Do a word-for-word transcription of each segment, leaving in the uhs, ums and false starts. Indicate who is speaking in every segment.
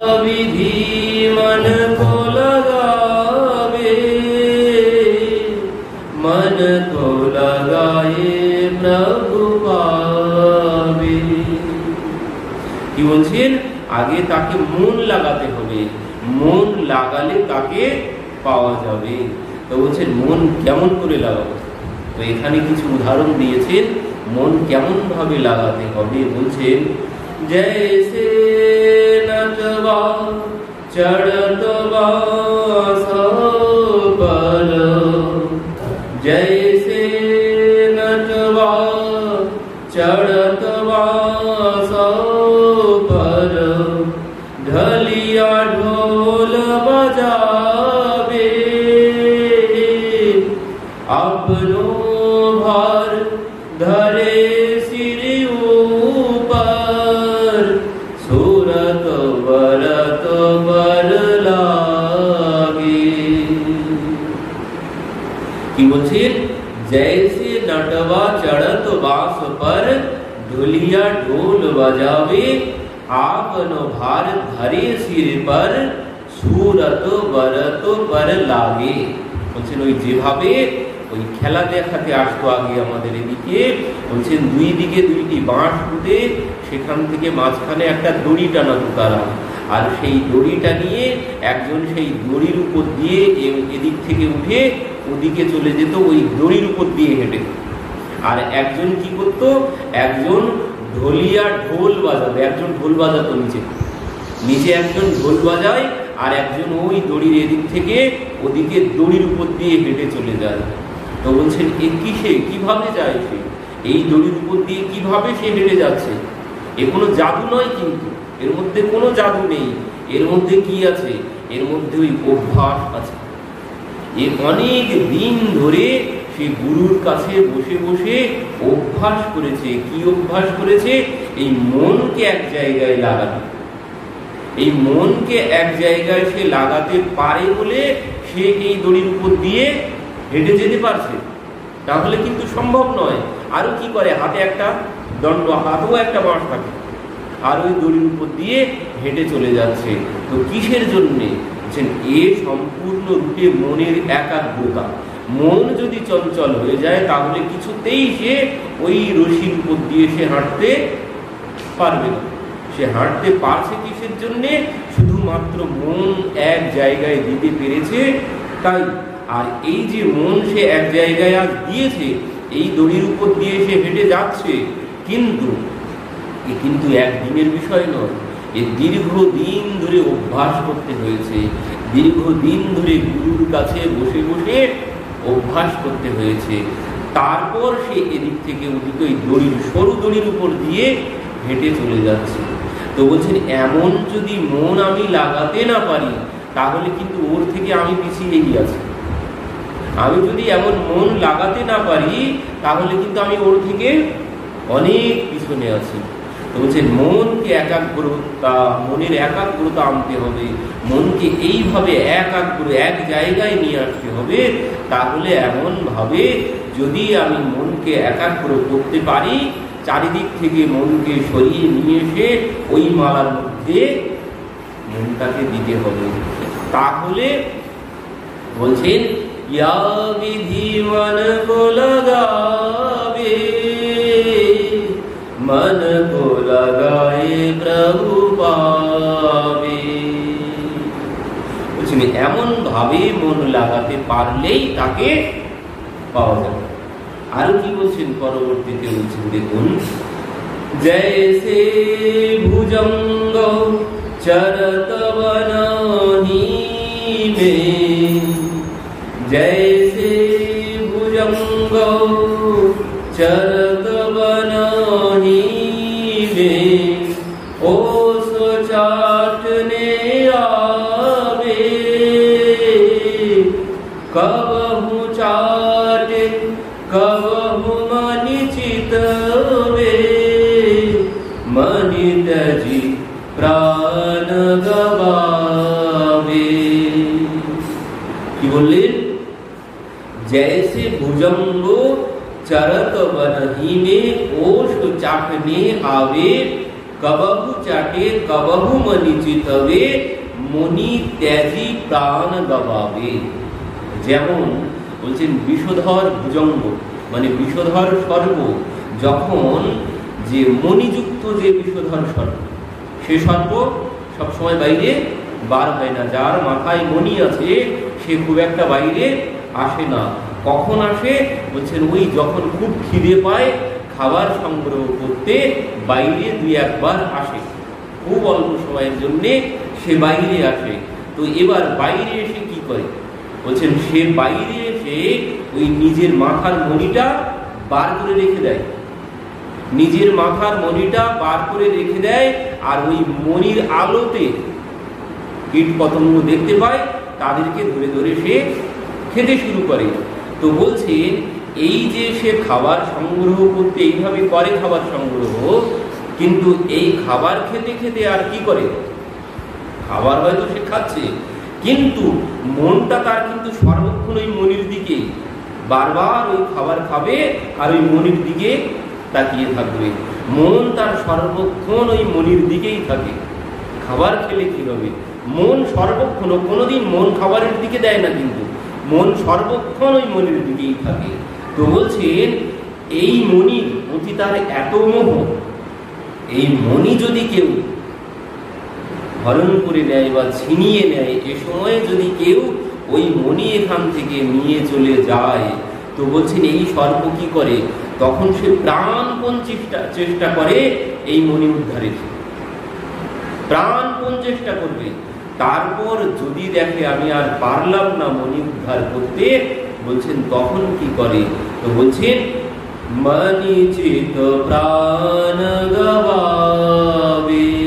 Speaker 1: विधि मन को लगावे, मन को लगाए प्रभु पावे। কি বলছেন? আগে তাকে মন লাগাতে হবে, মন লাগালে তাকে পাওয়া যাবে। তো বলছেন মন কেমন করে লাগাবো? তো এখানে কিছু উদাহরণ দিয়েছেন মন কেমন ভাবে লাগাতে হবে। বলছেন जैसे नटवा चढ़त बांस पर, जैसे नटवा चढ़त बांस पर, ढलिया ढोल बजावे, अपनो भार धरे सिर ऊपर, सूरत बरत पर लागे। কি বলছেন? जैसे नटवा चढ़त बांस पर, ढोलिया ढोल बजावे, आपन भार धरे सिर पर, सूरत बरत पर लागे। বলছেন ওই যেভাবে ওই খেলা দেখাতে আসতো আগে আমাদের এদিকে, বলছেন দুই দিকে দুইটি বাঁশ পুঁতে সেখান থেকে মাঝখানে একটা দড়ি টানাতো তারা, আর সেই দড়িটা নিয়ে একজন সেই দড়ির উপর দিয়ে এদিক থেকে উঠে ওদিকে চলে যেত ওই দড়ির উপর দিয়ে হেঁটে। আর একজন কি করত? একজন ঢোলিয়া ঢোল বাজাবে, একজন ঢোল বাজাতো নিচে নিচে একজন ঢোল বাজায়, আর একজন ওই দড়ির এদিক থেকে ওদিকে দড়ির উপর দিয়ে হেঁটে চলে যায়। তো বলছেন এ কিসে কিভাবে যায় সে? এই দড়ির উপর দিয়ে কিভাবে সে হেঁটে যাচ্ছে? এ কোনো জাদু নয়, কিন্তু এর মধ্যে কোনো জাদু নেই। এর মধ্যে কি আছে? এর মধ্যে ওই অভ্যাস আছে। এ অনেক দিন ধরে সে গুরুর কাছে বসে বসে অভ্যাস করেছে। কি অভ্যাস করেছে? এই মনকে এক জায়গায় লাগানো। এই মনকে এক জায়গায় সে লাগাতে পারে বলে সে এই দড়ির উপর দিয়ে হেঁটে যেতে পারছে, তাহলে কিন্তু সম্ভব নয়। আরো কি করে? হাতে একটা দণ্ড, হাতেও একটা বাঁশ থাকে, আর ওই দড়ির উপর দিয়ে হেঁটে চলে যাচ্ছে। তো কিসের জন্যে? এ সম্পূর্ণ রূপে মনের একাগ্রতা। মন যদি চঞ্চল হয়ে যায় তাহলে কিছুতেই সে ওই রশির উপর দিয়ে সে হাঁটতে পারবে না। সে হাঁটতে পারছে কিসের জন্যে? শুধুমাত্র মন এক জায়গায় দিতে পেরেছে তাই। আর এই যে মন সে এক জায়গায় আজ দিয়েছে, এই দড়ির উপর দিয়ে সে হেঁটে যাচ্ছে, কিন্তু এ কিন্তু একদিনের বিষয় নয়। এ দীর্ঘদিন ধরে অভ্যাস করতে হয়েছে, দীর্ঘদিন ধরে গুরুর কাছে বসে বসে অভ্যাস করতে হয়েছে। তারপর সে এদিক থেকে ওদিকে ওই দড়ির সরু দড়ির উপর দিয়ে হেঁটে চলে যাচ্ছে। তো বলছেন এমন যদি মন আমি লাগাতে না পারি তাহলে কিন্তু ওর থেকে আমি পিছিয়েই আছি। আমি যদি এমন মন লাগাতে না পারি তাহলে কিন্তু আমি ওর থেকে অনেক পিছনে আছি। তো বলছেন মনকে একাগ্রতা, মনের একাগ্রতা আনতে হবে, মনকে এইভাবে একাগ্র এক জায়গায় নিয়ে আসতে হবে। তাহলে এমন ভাবে যদি আমি মনকে একাগ্র করতে পারি, চারিদিক থেকে মনকে সরিয়ে নিয়ে এসে ওই মালার মধ্যে মনটাকে দিতে হবে। তাহলে বলছেন ইয়া বিধি মন কো লাগাবে, मन को लगाए प्रभु पावे। এমন ভাবে মন লাগাতে পারলেই তাকে পাওয়া যাবে। আর কি বলছেন পরবর্তীতে? বলছেন দেখুন, जैसे भुजंग चरत वनाही में, जैसे भुजंग चरत वनाही में, ओस चाटने आवे, कबहु चाटे कबहु मनि चितवे, मनि तजी प्राण गवावे। কি বললেন? जैसे भुजंगो चरत वनही में ओष्ठ चाटने आवे, কবহু চাটে কবহু মনি চিতবে, মনি ত্যাজি প্রাণ গবাবে। যেমন বলছেন বিষধর ভুজঙ্গ মানে বিষধর সর্প, যখন যে মণিযুক্ত যে বিষধর সর্প, সে সর্প সবসময় বাইরে বার হয় না। যার মাথায় মণি আছে সে খুব একটা বাইরে আসে না। কখন আসে বলছেন ওই যখন খুব খিদে পায়, খাবার সংগ্রহ করতে বাইরে দুই একবার আসে, খুব অল্প সময়ের জন্যে সে বাইরে আসে। তো এবার বাইরে এসে কি করে বলছেন, সে বাইরে এসে ওই নিজের মাথার মণিটা বার করে রেখে দেয়, নিজের মাথার মণিটা বার করে রেখে দেয়। আর ওই মণির আলোতে কীট পতঙ্গ দেখতে পায়, তাদেরকে ধরে ধরে সে খেতে শুরু করে। তো বলছে এই যে সে খাবার সংগ্রহ করতে এইভাবে করে খাবার সংগ্রহ, কিন্তু এই খাবার খেতে খেতে আর কি করে, খাবার হয়তো সে খাচ্ছে, কিন্তু মনটা তার কিন্তু সর্বক্ষণ ওই মনির দিকে, বারবার ওই খাবার খাবে আর ওই মনির দিকে তাকিয়ে থাকবে। মন তার সর্বক্ষণ ওই মনির দিকেই থাকে। খাবার খেলে কি হবে, মন সর্বক্ষণ, কোনোদিন মন খাবারের দিকে দেয় না, কিন্তু মন সর্বক্ষণ ওই মনির দিকেই থাকে। তো বলছেন এই মনির প্রতি তার এত মোহ, এই মনি যদি কেউ হরণ করে নেয় বা ছিনিয়ে নেয়, এ সময়ে যদি কেউ ওই মনি এখান থেকে নিয়ে চলে যায়, তো বলছেন এই সর্প কি করে, তখন সে প্রাণপণ চেষ্টা চেষ্টা করে এই মনি উদ্ধারের, প্রাণপণ চেষ্টা করবে। তারপর যদি দেখে আমি আর পারলাম না মনি উদ্ধার করতে, বলছেন তখন কি করে, তো বলছেন মনি চিত প্রাণ গবাবে,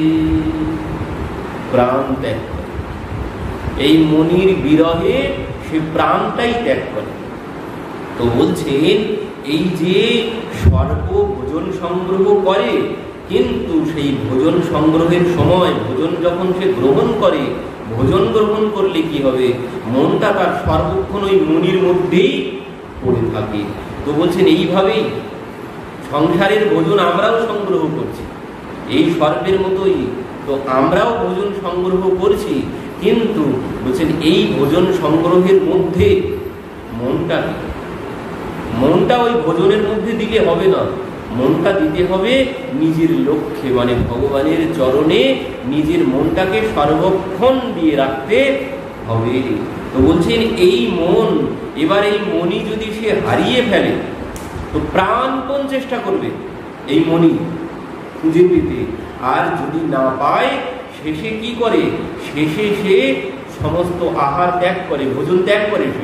Speaker 1: প্রাণ ত্যাগ করে। এই মনির বিরহে সে প্রাণটাই ত্যাগ করে। তো বলছেন এই যে সর্প ভোজন সংগ্রহ করে, কিন্তু সেই ভোজন সংগ্রহের সময় ভোজন যখন সে গ্রহণ করে, ভোজন গ্রহণ করলে কি হবে, মনটা তার সর্বক্ষণ ওই মনির মধ্যেই পড়ে থাকে। তো বলছেন এইভাবেই সংসারের ভোজন আমরাও সংগ্রহ করছি, এই সর্পের মতোই। তো আমরাও ভোজন সংগ্রহ করছি, কিন্তু বলছেন এই ভোজন সংগ্রহের মধ্যে মনটা মনটা ওই ভোজনের মধ্যে দিলে হবে না, মনটা দিতে হবে নিজের লক্ষ্যে, মানে ভগবানের চরণে নিজের মনটাকে সর্বক্ষণ দিয়ে রাখতে হবে। তো বলছেন এই মন, এবার এই মনি যদি সে হারিয়ে ফেলে, তো প্রাণপণ চেষ্টা করবে এই মনি খুঁজে পেতে। আর যদি না পায়, শেষে কি করে, শেষে সে সমস্ত আহার ত্যাগ করে, ভোজন ত্যাগ করে। সে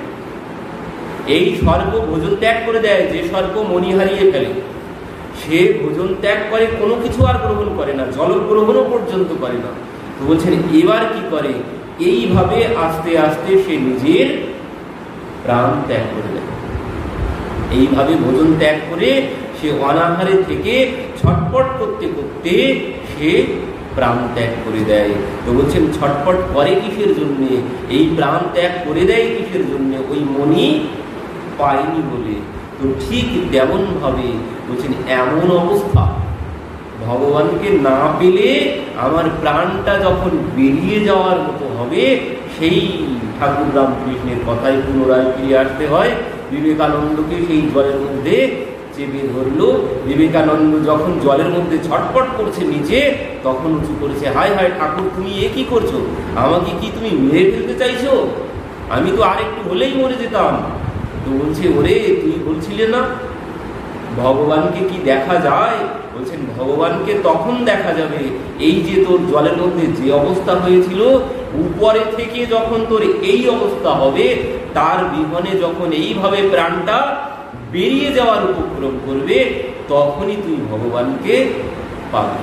Speaker 1: এই সর্প ভোজন ত্যাগ করে দেয়, যে সর্প মনি হারিয়ে ফেলে সে ভোজন ত্যাগ করে, কোনো কিছু আর গ্রহণ করে না, জল গ্রহণও পর্যন্ত করে না। তো বলছেন এবার কি করে, এইভাবে আস্তে আস্তে সে নিজের প্রাণ ত্যাগ করে দেয়। এইভাবে ভোজন ত্যাগ করে সে অনাহারে থেকে ছটপট করতে করতে সে প্রাণ ত্যাগ করে দেয়। তো বলছেন ছটপট করে কিসের জন্যে, এই প্রাণ ত্যাগ করে দেয় কিসের জন্যে, ওই মনি পায়নি বলে। তো ঠিক তেমন ভাবে বলছেন এমন অবস্থা, ভগবানকে না পেলে আমার প্রাণটা যখন বেরিয়ে যাওয়ার মতো হবে, সেই ঠাকুর রামকৃষ্ণের কথায় পুনরায় ফিরে আসতে হয়। বিবেকানন্দকে সেই জলের মধ্যে চেপে ধরলো, বিবেকানন্দ যখন জলের মধ্যে ছটপট করছে নিচে, তখন উঁচু করেছে, হায় হায় ঠাকুর তুমি এ কি করছো, আমাকে কি তুমি মেরে ফেলতে চাইছো, আমি তো আর একটু হলেই মরে যেতাম। তো বলছে ওরে তুই বলছিলে না ভগবানকে কি দেখা যায়, বলছেন ভগবানকে তখন দেখা যাবে এই যে তোর জলের মধ্যে যে অবস্থা হয়েছিল, উপরে থেকে যখন তোর এই অবস্থা হবে, তার বিহনে যখন এইভাবে প্রাণটা বেরিয়ে যাওয়ার উপক্রম করবে, তখনই তুই ভগবানকে পাবি।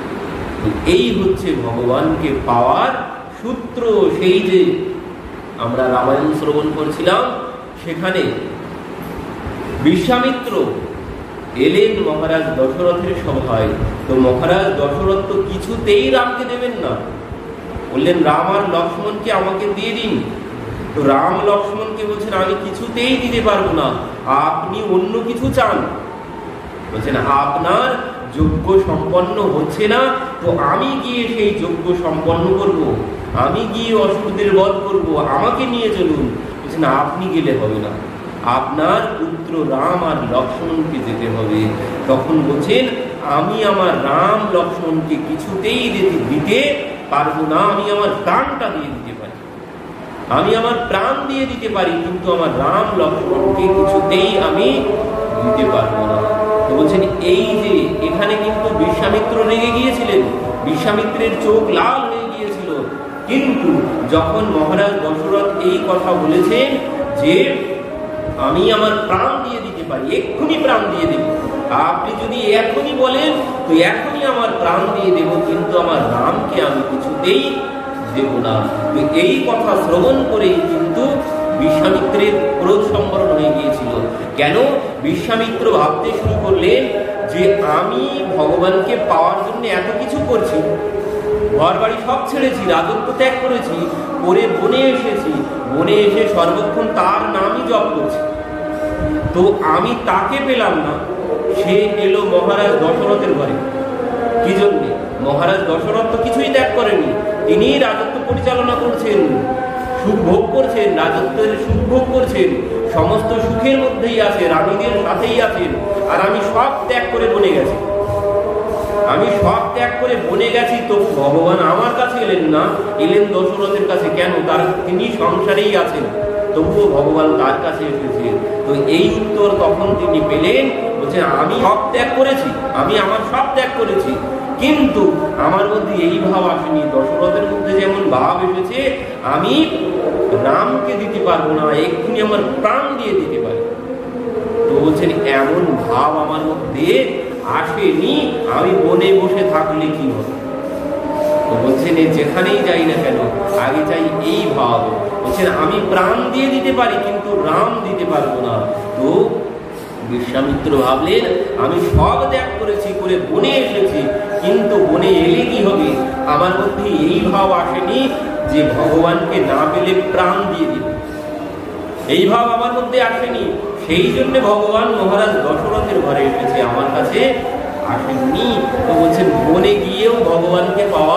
Speaker 1: এই হচ্ছে ভগবানকে পাওয়ার সূত্র। সেই যে আমরা রামায়ণ শ্রবণ করছিলাম, সেখানে বিশ্বামিত্র এলেন মহারাজ দশরথের সভায়। তো মহারাজ দশরথ তো কিছুতেই রামকে দেবেন না, বললেন রাম আর লক্ষ্মণকে আমাকে দিয়ে দিন। তো রাম লক্ষ্মণকে বলছেন আমি কিছুতেই দিতে পারবো না, আপনি অন্য কিছু চান। বলছেন আপনার যজ্ঞ সম্পন্ন হচ্ছে না, তো আমি গিয়ে সেই যজ্ঞ সম্পন্ন করব, আমি গিয়ে অসুরদের বধ করব, আমাকে নিয়ে চলুন। বলছেন আপনি গেলে হবে না, আপনার পুত্র রাম আর লক্ষ্মণকে যেতে হবে। তখন বলছেন আমি আমার রাম লক্ষ্মণকে কিছুতেই যেতে দিতে পারবো না, আমি আমার প্রাণটা দিয়ে দিতে পারি, আমি আমার প্রাণ দিয়ে দিতে পারি, কিন্তু আমার রাম লক্ষ্মণকে কিছুতেই আমি দিতে পারবো না। তো বলছেন এই যে এখানে কিন্তু বিশ্বামিত্র রেগে গিয়েছিলেন, বিশ্বামিত্রের চোখ লাল হয়ে গিয়েছিল, কিন্তু যখন মহারাজ দশরথ এই কথা বলেছেন যে আমি আমার প্রাণ দিয়ে দিতে পারি, এক্ষুনি প্রাণ দিয়ে দেব, আপনি যদি এখনই বলেন তো এখনই আমার প্রাণ দিয়ে দেব, কিন্তু আমার রামকে আমি কিছুতেই দেব না। এই কথা শ্রবণ করেই কিন্তু বিশ্বামিত্রের ক্রোধ সম্বরণ হয়ে গিয়েছিল। কেন? বিশ্বামিত্র ভাবতে শুরু করলেন যে আমি ভগবানকে পাওয়ার জন্য এত কিছু করছি, ঘর বাড়ি সব ছেড়েছি, রাজত্ব ত্যাগ করেছি, করে বনে এসেছি, বনে এসে সর্বক্ষণ তার নামই জপ করছি, তো আমি তাকে পেলাম না। সে এলো মহারাজ দশরথের ঘরে। কি জন্যে? মহারাজ দশরথ তো কিছুই ত্যাগ করেনি, তিনি রাজত্ব পরিচালনা করছেন, সুখ ভোগ করছেন, রাজত্বের সুখ ভোগ করছেন, সমস্ত সুখের মধ্যেই আছে, রানীদের সাথেই আছেন, আর আমি সব ত্যাগ করে বনে গেছি, আমি সব ত্যাগ করে বনে গেছি, তো ভগবান আমার কাছে এলেন না, এলেন দশরথের কাছে। কেন? তার তিনি সংসারেই আছেন, তবুও ভগবান তার কাছে এসেছে। তো এই উত্তর তখন তিনি পেলেন, বলছে আমি সব ত্যাগ করেছি, আমি আমার সব ত্যাগ করেছি, কিন্তু আমার মধ্যে এই ভাব আসেনি। দশরথের মধ্যে যেমন ভাব এসেছে আমি রামকে দিতে পারবো না, এক্ষুনি আমার প্রাণ দিয়ে দিতে পারি, তো বলছেন এমন ভাব আমার মধ্যে আসেনি, আমি বনে বসে থাকলে কি হবে। তো বলছেন যেখানেই যাই না কেন আগে চাই এই ভাব। বলছেন আমি প্রাণ দিয়ে দিতে পারি, কিন্তু রাম দিতে পারবো না। তো বিশ্বামিত্র ভাবলেন আমি সব ত্যাগ করেছি, করে বনে এসেছি, কিন্তু বনে এলে কি হবে, আমার মধ্যে এই ভাব আসেনি যে ভগবানকে না পেলে প্রাণ দিয়ে দিবে, এই ভাব আমার মধ্যে আসেনি। সেই জন্য ভগবান মহারাজ দশরথের ঘরে এসেছে, আমার কাছে আসেননি। তো বলছেন বনে গিয়েও ভগবানকে পাওয়া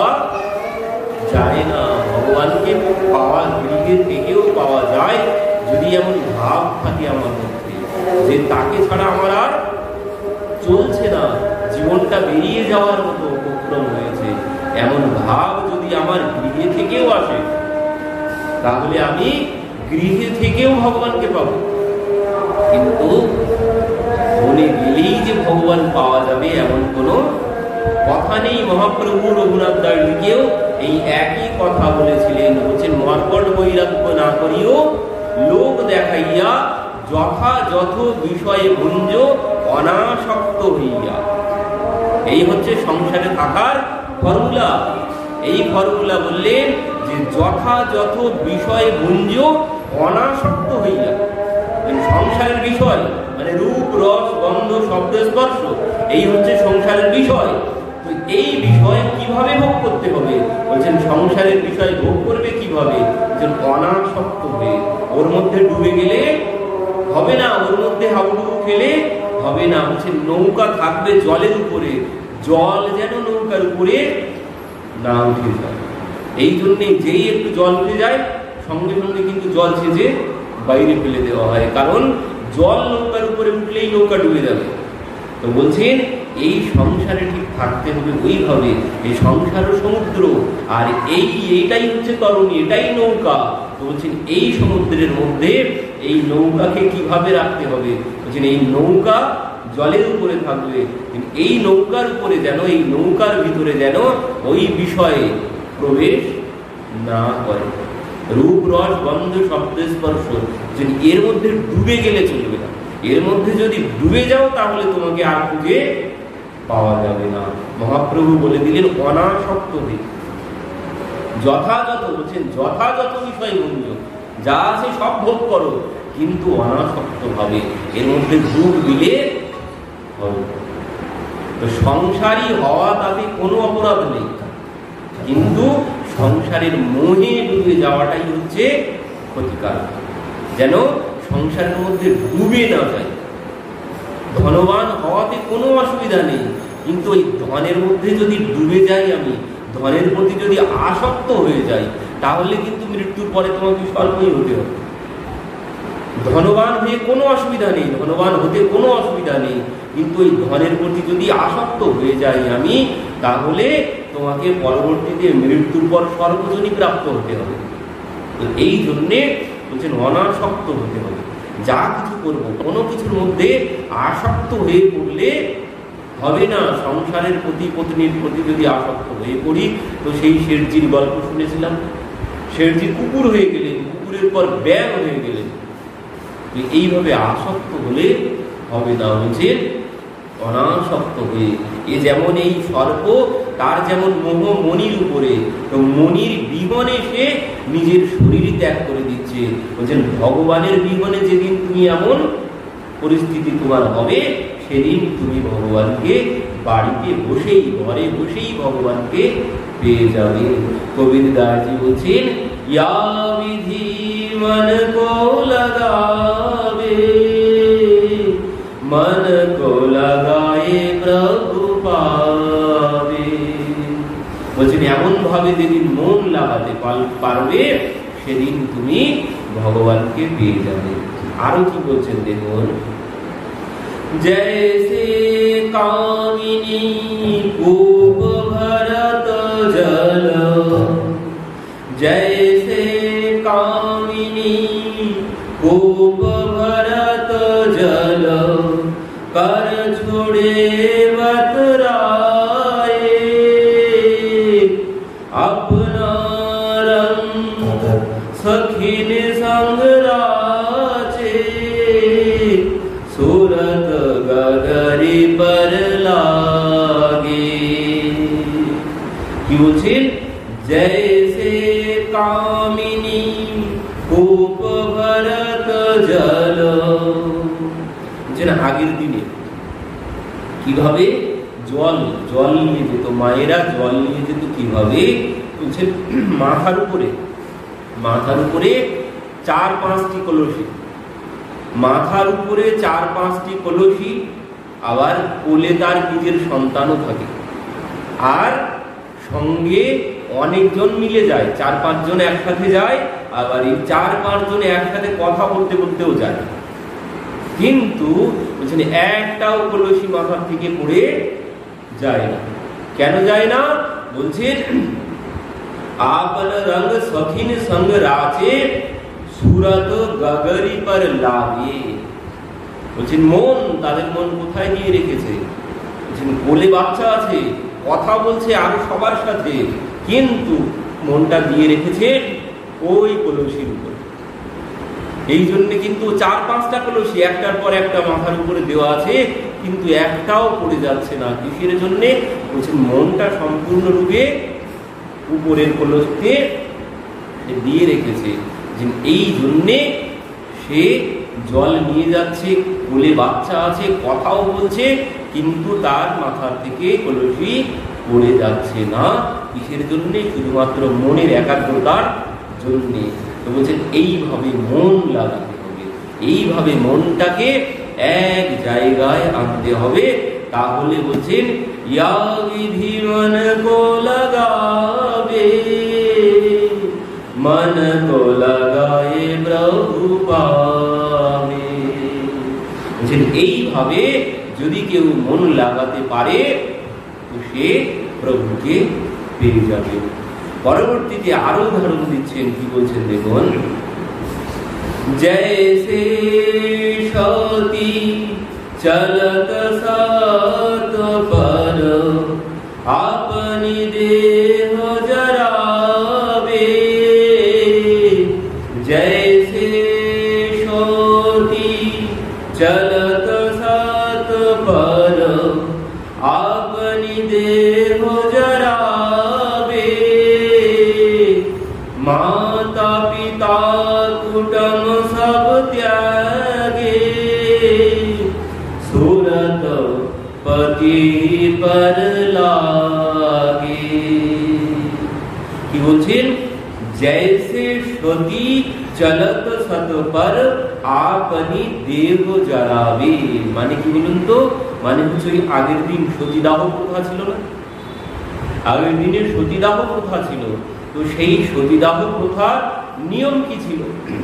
Speaker 1: যায় না, ভগবানকে পাওয়া গৃহের থেকেও পাওয়া যায় যদি এমন ভাব থাকে আমার মধ্যে যে তাকে ছাড়া আমার আর চলছে না, জীবনটা বেরিয়ে যাওয়ার মতো উপক্রম হয়েছে, এমন ভাব যদি আমার গৃহে থেকেও আসে, তাহলে আমি গৃহে থেকেও ভগবানকে পাবো। কিন্তু বনে গেলেই যে ভগবান পাওয়া যাবে এমন কোনো কথা নেই। মহাপ্রভু রঘুনাথ দাসজিকেও এই একই কথা বলেছিলেন, বলছেন মর্কট বৈরাগ্য না করিও লোক দেখাইয়া যথাযথ বিষয়ে ভুঞ্জ অনাসক্ত হইয়া। এই হচ্ছে সংসারে থাকার ফর্মুলা। এই ফর্মুলা বললেন যে যথাযথ বিষয়ে ভুঞ্জ অনাসক্ত হইয়া, সংসারের বিষয় মানে রূপ রস গন্ধ শব্দ স্পর্শ, এই হচ্ছে সংসারের বিষয়। তো এই বিষয় কিভাবে ভোগ করতে হবে? বলছেন সংসারের বিষয় ভোগ করবে কিভাবে? যে অনাসক্ত হয়ে, ওর মধ্যে ডুবে গেলে হবে না, ওর মধ্যে হাবুডুবু খেলে হবে না। বলছেন নৌকা থাকবে জলের উপরে, জল যেন নৌকার উপরে না উঠে যায়। এই জন্যে যেই একটু জল উঠে যায় সঙ্গে সঙ্গে কিন্তু জল ছেঁচে বাইরে ফেলে দেওয়া হয়, কারণ জল নৌকার উপরে উঠলেই নৌকা ডুবে যাবে। তো বলছেন এই সংসারে ঠিক থাকতে হবে ওইভাবে, এই সংসার সমুদ্র, আর এই এইটাই হচ্ছে তরণী, এটাই নৌকা। তো বলছেন এই সমুদ্রের মধ্যে এই নৌকাকে কিভাবে রাখতে হবে? বলছেন এই নৌকা জলের উপরে থাকবে, এই নৌকার উপরে যেন, এই নৌকার ভিতরে যেন ওই বিষয়ে প্রবেশ না করে, রূপ রস গন্ধ শব্দ স্পর্শ, এর মধ্যে ডুবে গেলে চলবে না। এর মধ্যে যদি ডুবে যাও তাহলে তোমাকে আর খুঁজে পাওয়া যাবে না। মহাপ্রভু বলে দিলেন অনাসক্ত হয়ে যথাযথ, বলছেন যথাযথ বিষয় ভুঞ্জ, যা আছে সব ভোগ করো, কিন্তু অনাসক্ত ভাবে, এর মধ্যে ডুব দিলে হবে। তো সংসারী হওয়া তাতে কোনো অপরাধ নেই, কিন্তু সংসারের মোহে ডুবে যাওয়াটাই হচ্ছে ক্ষতিকারক, যেন সংসারের মধ্যে ডুবে না যায়। ধনবান হওয়াতে কোনো অসুবিধা নেই, কিন্তু ওই ধনের মধ্যে যদি ডুবে যাই, আমি ধনের প্রতি যদি আসক্ত হয়ে যাই, তাহলে কিন্তু মৃত্যুর পরে তোমাকে স্বর্গই হতে হবে। ধনবান হয়ে কোনো অসুবিধা নেই, ধনবান হতে কোনো অসুবিধা নেই, কিন্তু ওই ধনের প্রতি যদি আসক্ত হয়ে যাই আমি, তাহলে তোমাকে পরবর্তীতে মৃত্যুর পর স্বর্গজনী প্রাপ্ত হতে হবে। তো এই জন্যে বলছেন অনাসক্ত হতে হবে। যা কিছু করব, কোনো কিছুর মধ্যে আসক্ত হয়ে পড়লে হবে না। সংসারের প্রতি, পত্নীর প্রতি যদি আসক্ত হয়ে পড়ি, তো সেই শেঠজির গল্প শুনেছিলাম, শেঠজি কুকুর হয়ে গেলেন, কুকুরের পর ব্যাং হয়ে গেলেন। এইভাবে আসক্ত হলে হবে না, বলছে অনাসক্ত হয়ে। এ যেমন এই সর্প, তার যেমন মোহ মনির উপরে, তো মনির বিহনে সে নিজের শরীর ত্যাগ করে দিচ্ছে। বলছেন ভগবানের বিহনে যেদিন তুমি এমন পরিস্থিতি তোমার হবে, সেদিন তুমি ভগবানকে বাড়িতে বসেই, ঘরে বসেই ভগবানকে পেয়ে যাবে। কবির দাসজি বলছেন, ইয়া বিধি মন কো লাগাবে, মন কো লাগায়ে প্রভু পাবে। বলছেন এমন ভাবে যেদিন মন লাগাতে পারবে, সেদিন তুমি ভগবানকে পেয়ে যাবে। আরো কি বলছেন দেখুন, जैसे कामिनी कूप भरत जल, जैसे कामिनी कूप भरत जल, कर छोड़े बतराए, अपना रंग सखीन संग राचे, सूरत गगरी पर लागे। কি বলছেন, जैसे कामिनी कूप भरत जल। যেন আগের দিনে কিভাবে জল জল নিয়ে যেত, মায়েরা জল নিয়ে যেত কিভাবে, বলছেন মাথার উপরে, মাথার উপরে চার পাঁচটি কলসি, মাথার উপরে চার পাঁচটি কলসি, আবার কোলে তার নিজের সন্তানও থাকে, আর সঙ্গে অনেকজন মিলে যায়, চার পাঁচজন একসাথে যায়, আবার এই চার পাঁচজন একসাথে কথা বলতে বলতেও যায়। কিন্তু বলছেন একটাও কলসি মাথার থেকে পড়ে যায় না। কেন যায় না? বলছেন আপন রঙ সখিন সঙ্গ রাচে, সুরত গগরি পর লাগে। বলছেন মন, তাদের মন কোথায় দিয়ে রেখেছে? বলছেন কোলে বাচ্চা আছে, কথা বলছে আরো সবার সাথে, কিন্তু মনটা দিয়ে রেখেছে ওই কলসির উপরে। এই জন্য কিন্তু চার পাঁচটা কলসি একটার পর একটা মাথার উপরে দেওয়া আছে, কিন্তু একটাও পড়ে যাচ্ছে না। কিসের জন্য? বলছেন মনটা সম্পূর্ণরূপে উপরের কলসিতে দিয়ে রেখেছে। এই জন্যে সে জল নিয়ে যাচ্ছে, কোলে বাচ্চা আছে, কথাও বলছে, কিন্তু তার মাথার থেকে কলসি পড়ে যাচ্ছে না। কিসের জন্যে? শুধুমাত্র মনের একাগ্রতার জন্যে। তো বলছেন এইভাবে মন লাগাতে হবে, এইভাবে মনটাকে এক জায়গায় আনতে হবে। তাহলে বলছেন ইয়া বিধি মন কো লাগাবে, मन को लगाए प्रभु पावे। এইভাবে যদি কেউ মন লাগাতে পারে, তো সে প্রভুকে পেয়ে যাবে। পরবর্তীতে আরো উদাহরণ দিচ্ছেন, কি বলছেন দেখুন, जैसे सती चलत सात पर, अपनी देह जरावे, जैसे सती चलत सात पर, अपनी देह जरावे, माता पिता कुटुंब सब त्यागे, सूरत पति पर लागे। কি বলছেন? जैसे सती चलत सत पर आपनी देह जरावे। মানে কি বলুন তো, মানে হচ্ছে ওই আগের দিন সতীদাহ প্রথা ছিল না, আগের দিনে সতীদাহ প্রথা ছিল, তো সেই সতীদাহ প্রথার নিয়ম কি ছিল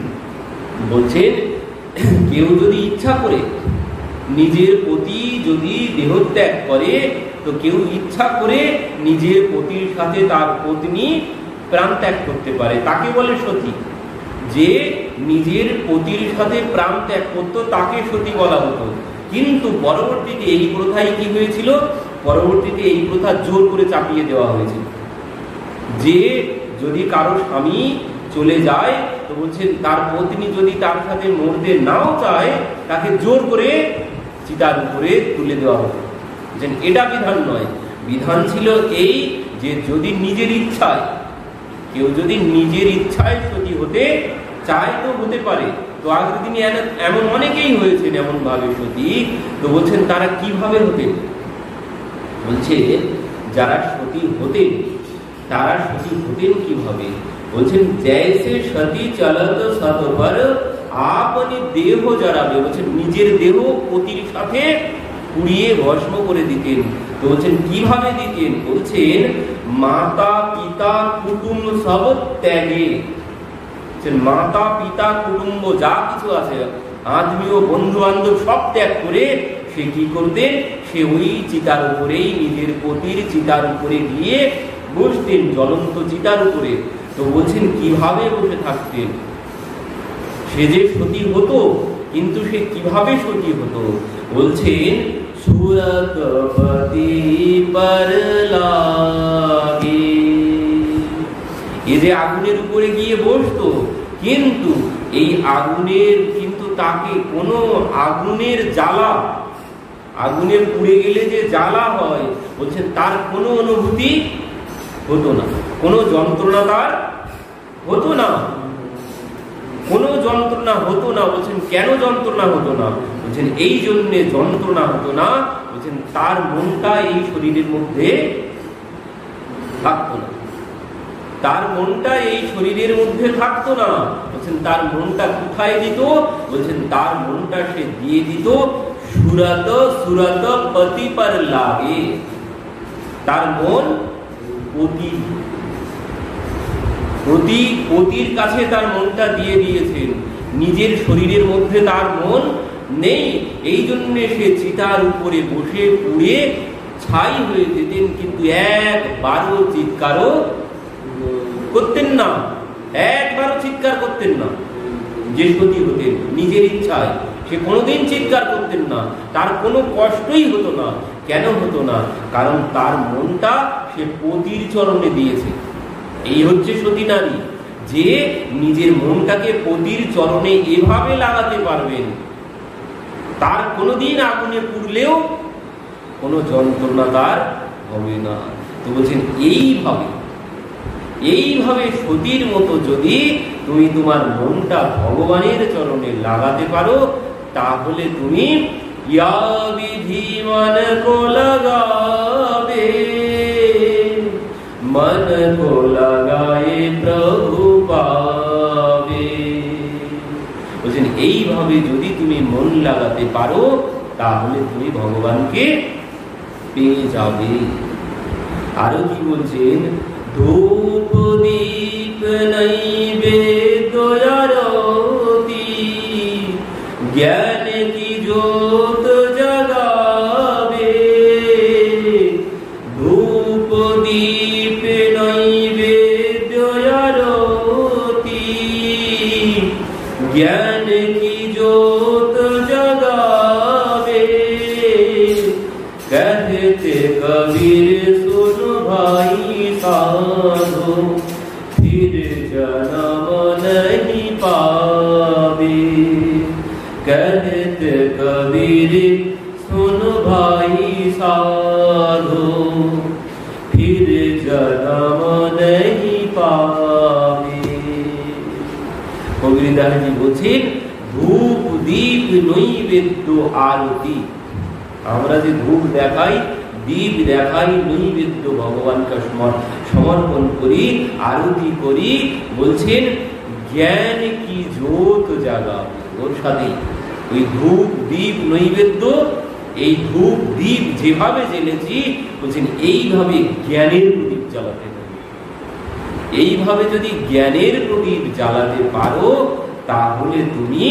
Speaker 1: বলছেন, কেউ যদি ইচ্ছা করে নিজের পতি যদি দেহত্যাগ করে, তো কেউ ইচ্ছা করে নিজের পতির সাথে তার পত্নী প্রাণ ত্যাগ করতে পারে, তাকে বলে সতী। যে নিজের পতির সাথে প্রাণ ত্যাগ করতো তাকে সতী বলা হতো। কিন্তু পরবর্তীতে এই প্রথাই কি হয়েছিল, পরবর্তীতে এই প্রথা জোর করে চাপিয়ে দেওয়া হয়েছিল। যে যদি কারো স্বামী চলে যায়, তো বলছেন তার পত্নী যদি তার সাথে মরতে নাও চায়, তাকে জোর করে চিতার উপরে তুলে দেওয়া হতো। এটা বিধান নয়, বিধান ছিল এই যে যদি নিজের ইচ্ছায়, কেউ যদি নিজের ইচ্ছায় সতী হতে চায় তো হতে পারে। তো আগের দিনে এমন অনেকেই হয়েছেন এমন ভাবে সতী। তো বলছেন তারা কিভাবে হতেন, বলছে যারা সতী হতেন তারা সতী হতেন কিভাবে, বলছেন জৈসে সতী চলত সত পর আপনি দেহ জরাবে। বলছেন নিজের দেহ পতির সাথে পুড়িয়ে ভস্ম করে দিতেন। তো বলছেন কিভাবে দিতেন, বলছেন মাতা পিতা কুটুম্ব সব ত্যাগে। মাতা পিতা কুটুম্ব যা কিছু আছে, আত্মীয় বন্ধু বান্ধব সব ত্যাগ করে সে কি করতেন, সে ওই চিতার উপরেই নিজের পতির চিতার উপরে গিয়ে বসতেন, জ্বলন্ত চিতার উপরে। তো বলছেন কিভাবে বসে থাকতেন, সে যে সতী হতো, কিন্তু সে কিভাবে সতী হতো, বলছেন সুরতপতি পর লাগে। এই যে আগুনের উপরে গিয়ে বসতো, কিন্তু এই আগুনের কিন্তু তাকে কোনো আগুনের জ্বালা, আগুনের পুড়ে গেলে যে জ্বালা হয়, বলছেন তার কোনো অনুভূতি হতো না, কোনো যন্ত্রণা তার হতো না, কোনো যন্ত্রণা হতো না। বলছেন কেন যন্ত্রণা হতো না, বলছেন এই জন্যে যন্ত্রণা হতো না, বলছেন তার মনটা এই শরীরের মধ্যে থাকতো না, তার মনটা এই শরীরের মধ্যে থাকতো না। বলছেন তার মনটা কোথায় দিত, বলছেন তার মনটা সে দিয়ে দিত সুরত সুরত পতি পর লাগে। তার মন পতি, পতি পতির কাছে তার মনটা দিয়ে দিয়েছেন, নিজের শরীরের মধ্যে তার মন নেই। এই জন্য সে চিতার উপরে বসে পুড়ে ছাই হয়ে যেতেন, কিন্তু একবারও চিৎকারও করতেন না, একবারও চিৎকার করতেন না। যে সতী হতেন নিজের ইচ্ছায়, সে কোনোদিন চিৎকার করতেন না, তার কোনো কষ্টই হতো না। কেন হতো না, কারণ তার মনটা সে পতির চরণে দিয়েছে। এই হচ্ছে সতী নারী, যে নিজের মনটাকে পতির চরণে এভাবে লাগাতে পারবেন, তার কোনোদিন আগুনে পুড়লেও কোনো যন্ত্রণা তার হবে না। তো বলছেন এইভাবে এইভাবে সতীর মতো যদি তুমি তোমার মনটা ভগবানের চরণে লাগাতে পারো, তাহলে তুমি ইয়া বিধি মন কো লাগাবে, মন কো লাগায়ে প্রভু পাবে। বলছেন এইভাবে যদি তুমি মন লাগাতে পারো, তাহলে তুমি ভগবানকে পেয়ে যাবে। আরো কি বলছেন, ধূপ দীপ নৈবেদ্য আরতি জ্ঞান কি জ্যোত জগাবে। ধূপ দীপ নৈবেদ্য আরতি জ্ঞান কি জ্যোত জগাবে। कहते कबीर सुन भाई साधो फिर जन्म नहीं पावे। कहते कबीर सुन भाई साधो फिर जन्म नहीं पावे। কবিরদাস জি বলছেন ধূপ দীপ নৈবেদ্য আরতি, আমরা যে ধূপ দেখাই, দীপ দেখাই, নৈবেদ্য ভগবানকে সমর্পণ করি, আরতি করি। বলছেন জ্ঞান কি জ্যোত জাগাবে। ওর সাথে ওই ধূপ দীপ নৈবেদ্য, এই ধূপ দীপ যেভাবে জ্বেলেছি, বলছেন এইভাবে জ্ঞানের প্রদীপ জ্বালাতে হবে। এইভাবে যদি জ্ঞানের প্রদীপ জ্বালাতে পারো, তাহলে তুমি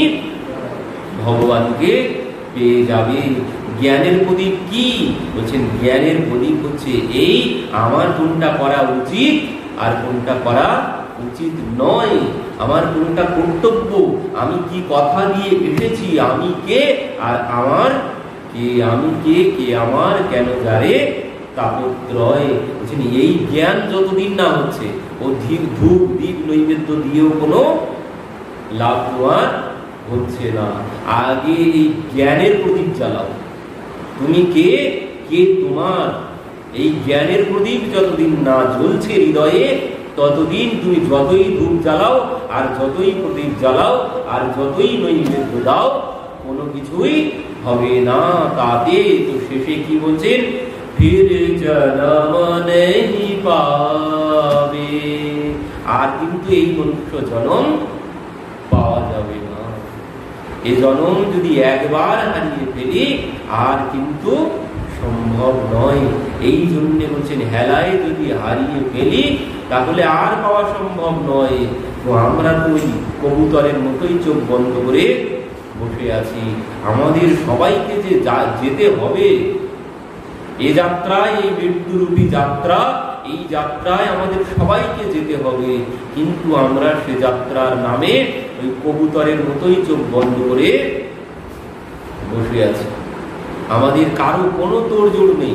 Speaker 1: ভগবানকে পেয়ে যাবে। জ্ঞানের প্রদীপ কি? বলছেন জ্ঞানের প্রদীপ হচ্ছে এই, আমার কোনটা করা উচিত আর কোনটা করা উচিত নয়, আমার কোনটা কর্তব্য, আমি কি কথা দিয়ে এসেছি, আমি কে আর আমার কে, আমি কে কে আমার কেন যারে তাপত্রয়। বলছেন এই জ্ঞান যতদিন না হচ্ছে, ও ধীপ ধূপ দীপ নৈবেদ্য দিয়েও কোনো লাভ তোমার হচ্ছে না। আগে এই জ্ঞানের প্রদীপ জ্বালাও, তুমি কে কে তোমার। এই জ্ঞানের প্রদীপ যতদিন না জ্বলছে হৃদয়ে, ততদিন তুমি যতই ধূপ জ্বালাও আর যতই প্রদীপ জ্বালাও আর যতই নৈবেদ্য দাও, কোনো কিছুই হবে না তাতে। তো শেষে কি বলছেন? ফির জন্ম নেহি পাবে, আর কিন্তু এই মনুষ্য জন্ম পাওয়া যাবে না। এই জন্ম যদি একবার হারিয়ে ফেলি, আর কিন্তু সম্ভব নয়। এই জন্য বলছেন হেলায় যদি হারিয়ে ফেলি, তাহলে আর পাওয়া সম্ভব নয়। তো আমরা তো ওই কবুতরের মতোই চোখ বন্ধ করে বসে আছি। আমাদের সবাইকে যে যেতে হবে এ যাত্রায়, এই মৃত্যুরূপী যাত্রা, এই যাত্রায় আমাদের সবাইকে যেতে হবে, কিন্তু আমরা সে যাত্রার নামে ওই কবুতরের মতোই চোখ বন্ধ করে বসে আছি। আমাদের কারো কোনো তোড়জোড় নেই,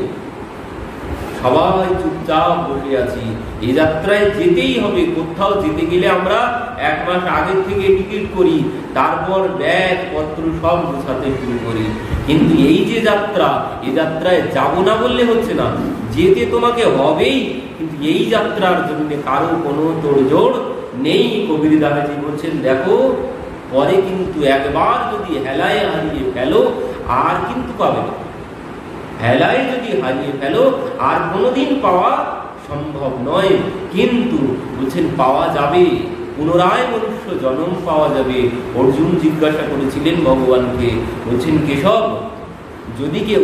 Speaker 1: সবাই চুপচাপ বসে আছি। এই যাত্রায় যেতেই হবে। কোথাও যেতে গেলে আমরা এক মাস আগের থেকে টিকিট করি, তারপর ব্যাগ পত্র সব গোছাতে শুরু করি। কিন্তু এই যে যাত্রা, এই যাত্রায় যাব না বললে হচ্ছে না, যেতে তোমাকে হবেই। কিন্তু এই যাত্রার জন্য কারো কোনো তোড়জোড় নেই। কবির দাদাজি বলছেন দেখো, পরে কিন্তু একবার যদি হেলায় হারিয়ে ফেলো, আর কিন্তু পাবে না। হেলায় যদি হারিয়ে ফেলো, আর কোনোদিন পাওয়া সম্ভব নয়। কিন্তু বলছেন পাওয়া যাবে, পুনরায় মনুষ্য জন্ম পাওয়া যাবে। অর্জুন জিজ্ঞাসা করেছিলেন ভগবানকে, বলছেন কেশব, যদি কেউ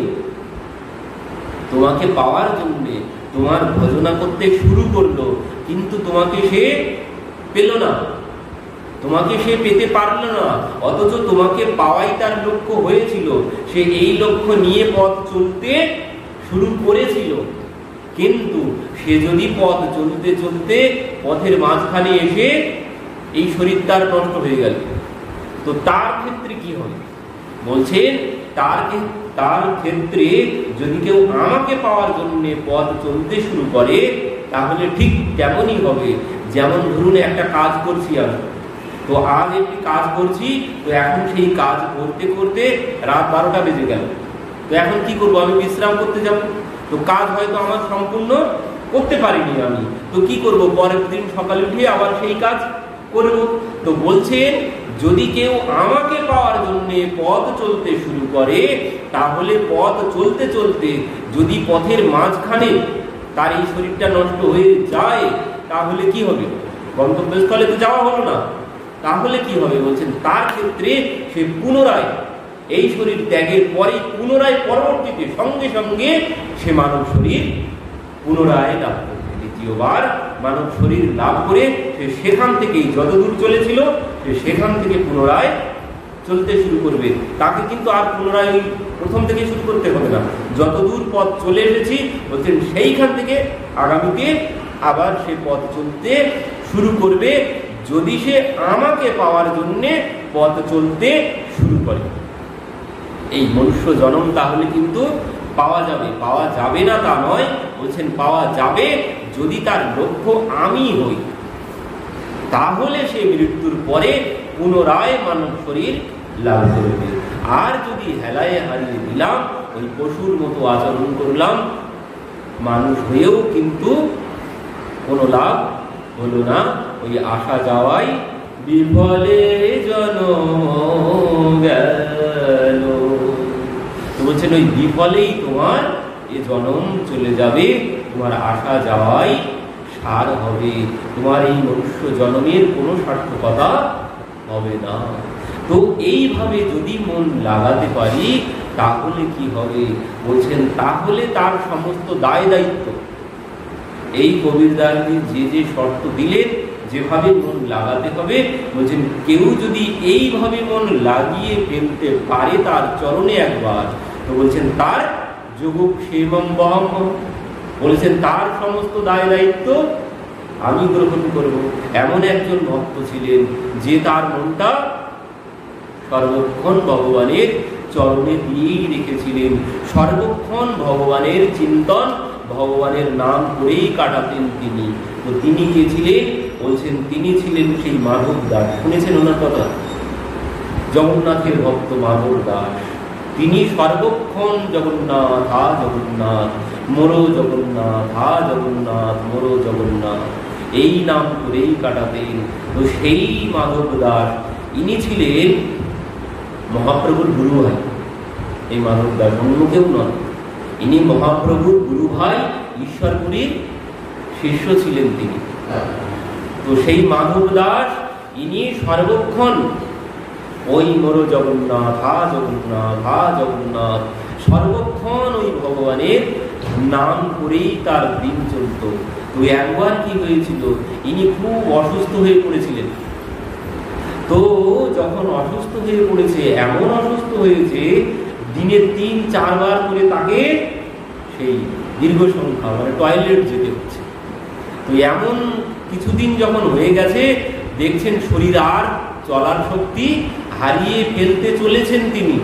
Speaker 1: তোমাকে পাওয়ার জন্য তোমার ভজনা করতে শুরু করলো, কিন্তু তোমাকে সে পেল না, তোমাকে সে পেতে পারল না, অথচ তোমাকে পাওয়াই তার লক্ষ্য হয়েছিল, সে এই লক্ষ্য নিয়ে পথ চলতে শুরু করেছিল, কিন্তু সে যদি পথ চলতে চলতে পথের মাঝখানে এসে এই শরীর তার নষ্ট হয়ে গেল, তো তার ক্ষেত্রে কি হবে? বলছেন তার তার ক্ষেত্রে যদি কেউ আমাকে পাওয়ার জন্য পথ চলতে শুরু করে, তাহলে ঠিক তেমনই হবে। যেমন ধরুন একটা কাজ করছি আমি, তো আজ একটি কাজ করছি, তো এখন সেই কাজ করতে করতে রাত বারোটা বেজে গেল, তো এখন কি করবো? আমি বিশ্রাম করতে যাব, তো কাজ হয়তো আমার সম্পূর্ণ করতে পারিনি আমি, তো কি করব? পরের দিন সকালে উঠে আবার সেই কাজ করব। তো বলছেন যদি কেউ আমাকে পাওয়ার জন্য পথ চলতে শুরু করে, তাহলে পথ চলতে চলতে যদি পথের মাঝখানে তার এই শরীরটা নষ্ট হয়ে যায়, তাহলে কি হবে? গন্তব্যস্থলে তো যাওয়া হলো না, তাহলে কি হবে? বলছেন তার ক্ষেত্রে সে পুনরায় এই শরীর ত্যাগের পরে পুনরায় পরবর্তীতে সঙ্গে সঙ্গে সে মানব শরীর পুনরায় লাভ করবে। দ্বিতীয়বার মানব শরীর লাভ করে সে সেখান থেকেই যত দূর চলেছিল, সে সেখান থেকে পুনরায় চলতে শুরু করবে। তাকে কিন্তু আর পুনরায় ওই প্রথম থেকে শুরু করতে হবে না। যত দূর পথ চলে এসেছি, বলছেন সেইখান থেকে আগামীতে আবার সে পথ চলতে শুরু করবে, যদি সে আমাকে পাওয়ার জন্য পথ চলতে শুরু করে। এই মনুষ্য জন্ম তাহলে কিন্তু পাওয়া যাবে, পাওয়া যাবে না তা নয়, বলছেন পাওয়া যাবে যদি তার লক্ষ্য আমি হই, তাহলে সে মৃত্যুর পরে পুনরায় মানব শরীর লাভ করবে। আর যদি হেলায় হারিয়ে দিলাম, ওই পশুর মতো আচরণ করলাম, মানুষ হয়েও কিন্তু কোনো লাভ হলো না, ওই আসা যাওয়াই বিফলে জন্ম গেল। তো বলছেন ওই বিফলেই তোমার এ জন্ম চলে যাবে, তোমার আসা যাওয়াই সার হবে, তোমার এই মনুষ্য জন্মের কোনো সার্থকতা হবে না। তো এইভাবে যদি মন লাগাতে পারি তাহলে কি হবে? বলছেন তাহলে তার সমস্ত দায় দায়িত্ব, এই কবিরদাসজি যে যে শর্ত দিলেন যেভাবে মন লাগাতে হবে, বলছেন কেউ যদি এইভাবে মন লাগিয়ে ফেলতে পারে তার চরণে একবার, তো বলছেন তার যোগক্ষেমম বহম, বলছেন তার সমস্ত দায় দায়িত্ব আমি গ্রহণ করব। এমন একজন ভক্ত ছিলেন যে তার মনটা সর্বক্ষণ ভগবানের চরণে দিয়েই রেখেছিলেন, সর্বক্ষণ ভগবানের চিন্তন, ভগবানের নাম করেই কাটাতেন তিনি। তো তিনি কে ছিলেন? বলছেন তিনি ছিলেন সেই মাধব দাস। শুনেছেন ওনার কথা? জগন্নাথের ভক্ত মাধব দাস। তিনি সর্বক্ষণ জগন্নাথ হা জগন্নাথ, মোরো জগন্নাথ হা জগন্নাথ, মোরো জগন্নাথ, এই নাম করেই কাটাতেন। তো সেই মাধব দাস ইনি ছিলেন মহাপ্রভুর গুরু ভাই। এই মাধব দাস অন্য কেউ নন, ইনি মহাপ্রভুর গুরু ভাই, ঈশ্বরপুরীর শিষ্য ছিলেন তিনি। তো সেই মাধব দাস ইনি সর্বক্ষণ ওই মোর জগন্নাথ হা জগন্নাথ হা জগন্নাথ, সর্বক্ষণ ওই ভগবানের নাম করেই তার দিন চলত। তো একবার কি হয়েছিল, ইনি খুব অসুস্থ হয়ে পড়েছিলেন। তো যখন অসুস্থ হয়ে পড়েছে, এমন অসুস্থ হয়েছে দিনে তিন চারবার করে তাকে সেই দীর্ঘ সংখ্যা মানে টয়লেট যেতে হচ্ছে। তো এমন কিছুদিন যখন হয়ে গেছে, দেখছেন শরীর আর চলার শক্তি হারিয়ে ফেলতে চলেছেন, তিনি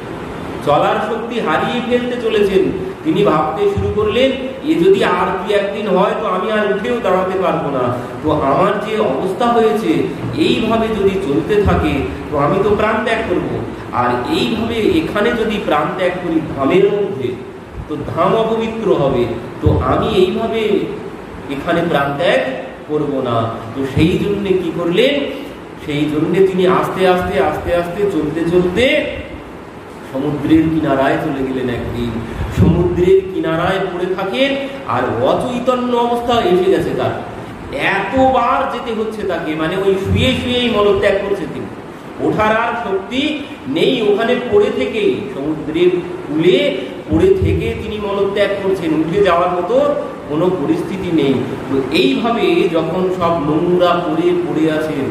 Speaker 1: চলার শক্তি হারিয়ে ফেলতে চলেছেন। তিনি ভাবতে শুরু করলেন এ যদি আর দু একদিন হয় তো আমি আর উঠেও দাঁড়াতে পারবো না। তো আমার যে অবস্থা হয়েছে এইভাবে যদি চলতে থাকে তো আমি তো প্রাণ ত্যাগ করবো। আর এইভাবে এখানে যদি প্রাণ ত্যাগ করি ধামের মধ্যে, তো ধাম অপবিত্র হবে। তো আমি এইভাবে এখানে প্রাণ ত্যাগ করবো না। তো সেই জন্য কি করলেন, সেই জন্য তিনি আস্তে আস্তে আস্তে আস্তে চলতে চলতে সমুদ্রের কিনারায় চলে গেলেন। একদিন সমুদ্রের কিনারায় পড়ে থাকেন, আর অচৈতন্য অবস্থা এসে গেছে তার, এতবার যেতে হচ্ছে তাকে, মানে ওই শুয়ে শুয়েই মলত্যাগ করছে তিনি, ওঠার আর শক্তি নেই। ওখানে পড়ে থেকেই সমুদ্রের কূলে পড়ে থেকে তিনি মলত্যাগ করছেন, উঠে যাওয়ার মতো কোনো পরিস্থিতি নেই। তো এইভাবে যখন সব নোংরা পড়ে পড়ে আছেন,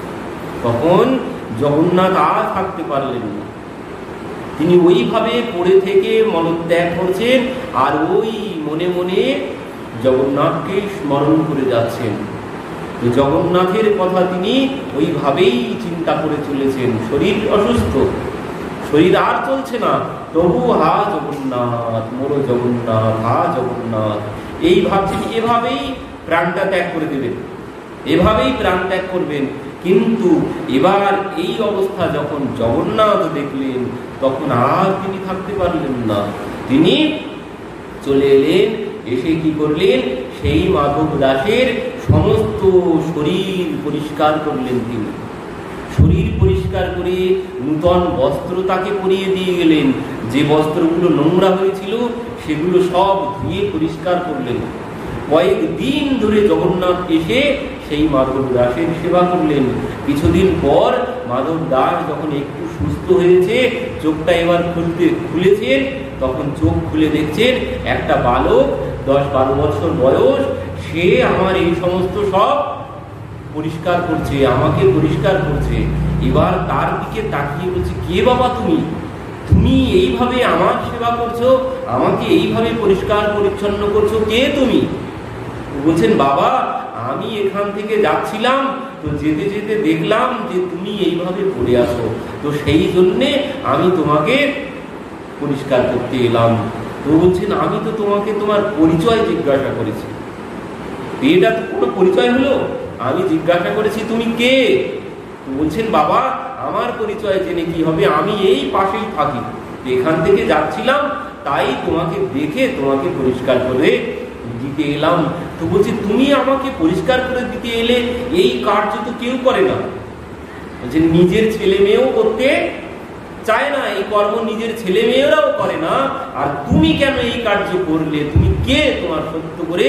Speaker 1: তখন জগন্নাথ আর থাকতে পারলেন না। তিনি ওইভাবে পড়ে থেকে মলত্যাগ করছেন, আর ওই মনে মনে জগন্নাথকে স্মরণ করে যাচ্ছেন। তো জগন্নাথের কথা তিনি ওইভাবেই চিন্তা করে চলেছেন। শরীর অসুস্থ, শরীর আর চলছে না, তবু হা জগন্নাথ মোর জগন্নাথ হা জগন্নাথ, এই ভাবছেন। এভাবেই প্রাণটা ত্যাগ করে দেবেন, এভাবেই প্রাণ ত্যাগ করবেন। কিন্তু এবার এই অবস্থা যখন জগন্নাথ দেখলেন, তখন আর তিনি থাকতে পারলেন না। তিনি চলে এলেন, এসে কি করলেন, সেই মাধব দাসের সমস্ত শরীর পরিষ্কার করলেন। তিনি শরীর পরিষ্কার করে নূতন বস্ত্র তাকে পরিয়ে দিয়ে গেলেন। যে বস্ত্রগুলো নোংরা হয়েছিল সেগুলো সব ধুয়ে পরিষ্কার করলেন। কয়েকদিন ধরে জগন্নাথ এসে সেই মাধব দাসের সেবা করলেন। কিছুদিন পর মাধব দাস যখন একটু সুস্থ হয়েছে, চোখটা এবার খুলতে খুলেছেন, তখন চোখ খুলে দেখছেন একটা বালক দশ বারো বছর বয়স, সে আমার এই সমস্ত সব পরিষ্কার করছে, আমাকে পরিষ্কার করছে। এবার তার দিকে তাকিয়ে বলছে, কে বাবা তুমি? তুমি এইভাবে আমার সেবা করছো, আমাকে এইভাবে পরিষ্কার পরিচ্ছন্ন করছো, কে তুমি? বলছেন, বাবা আমি এখান থেকে যাচ্ছিলাম, তো যেতে যেতে দেখলাম যে তুমি এইভাবে পড়ে আসো, তো সেই জন্যে আমি তোমাকে পরিষ্কার করতে এলাম। তো বলছেন, আমি তো তোমাকে তোমার পরিচয় জিজ্ঞাসা করেছি, এটা তো কোনো পরিচয় হলো? আমি জিজ্ঞাসা করেছি তুমি কে? তো বলছেন, বাবা আমার পরিচয় জেনে কি হবে, আমি এই পাশেই থাকি, এখান থেকে যাচ্ছিলাম, তাই তোমাকে দেখে তোমাকে পরিষ্কার করে দিতে এলাম। তো বলছি, তুমি আমাকে পরিষ্কার করে দিতে এলে, এই কার্য তো কেউ করে না। বলছে, নিজের ছেলে মেয়েও করতে চায় না, এই কর্ম নিজের ছেলে মেয়েরাও করে না, আর তুমি কেন এই কার্য করলে? তুমি কে? তোমার সত্য করে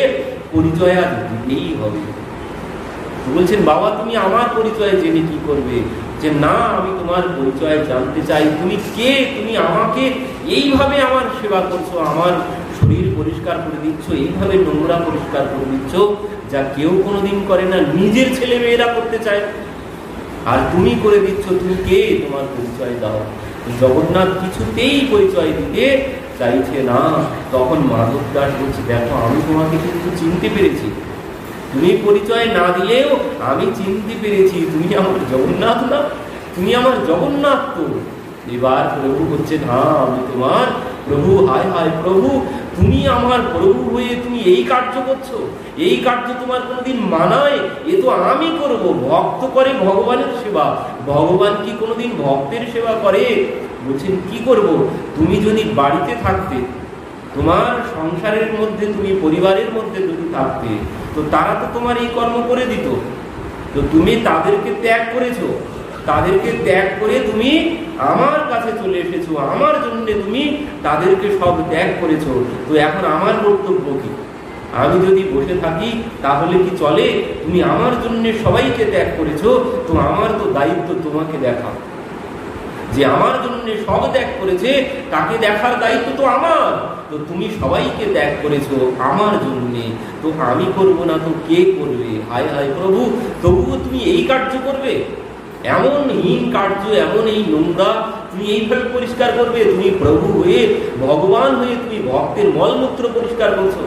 Speaker 1: পরিচয় আজ দিতেই হবে। বলছেন বাবা তুমি আমার পরিচয় জেনে কি করবে? যে না, আমি তোমার পরিচয় জানতে চাই, তুমি কে, তুমি আমাকে এইভাবে আমার সেবা করছো, আমার শরীর পরিষ্কার করে দিচ্ছ, এইভাবে নোংরা পরিষ্কার করে দিচ্ছ, যা কেউ কোনোদিন করে না, নিজের ছেলে মেয়েরা করতে চায়, আর তুমি করে দিচ্ছ, তুমি কে, তোমার পরিচয় দাও। জগন্নাথ কিছুতেই পরিচয় দিতে চাইছে না। তখন মাধব দাস বলছে দেখো আমি তোমাকে কিন্তু চিনতে পেরেছি, তুমি পরিচয় না দিলেও আমি চিনতে পেরেছি তুমি আমার জগন্নাথ না, তুমি আমার জগন্নাথ। তো এবার প্রভু বলছে না আমি তোমার প্রভু। হায় হায় প্রভু, তুমি আমার প্রভু হয়ে তুমি এই কার্য করছো, এই কার্য তোমার কোনোদিন মানায়? এ তো আমি করব। ভক্ত করে ভগবানের সেবা, ভগবান কি কোনোদিন ভক্তের সেবা করে? বলছেন কি করব? তুমি যদি বাড়িতে থাকতে, তোমার সংসারের মধ্যে, তুমি পরিবারের মধ্যে যদি থাকতে, তো তারা তো তোমার এই কর্ম করে দিত। তো তুমি তাদেরকে ত্যাগ করেছো, তাদেরকে ত্যাগ করে তুমি আমার কাছে চলে এসেছো, আমার জন্য তুমি তাদেরকে সব ত্যাগ করেছো। তো এখন আমার কর্তব্য কি? আমি যদি বসে থাকি তাহলে কি চলে? তুমি আমার জন্য সবাইকে ত্যাগ করেছো, তো আমার তো দায়িত্ব তোমাকে দেখা, যে আমার জন্য সব ত্যাগ করেছে তাকে দেখার দায়িত্ব তো আমার। তো তুমি সবাইকে ত্যাগ করেছো আমার জন্যে, তো আমি করব না তো কে করবে? হায় হায় প্রভু, তবুও তুমি এই কার্য করবে? এমন হীন কার্য, এমন এই নোংরা তুমি এইভাবে পরিষ্কার করবে? তুমি প্রভু হয়ে, ভগবান হয়ে তুমি ভক্তের মলমূত্র পরিষ্কার করছো।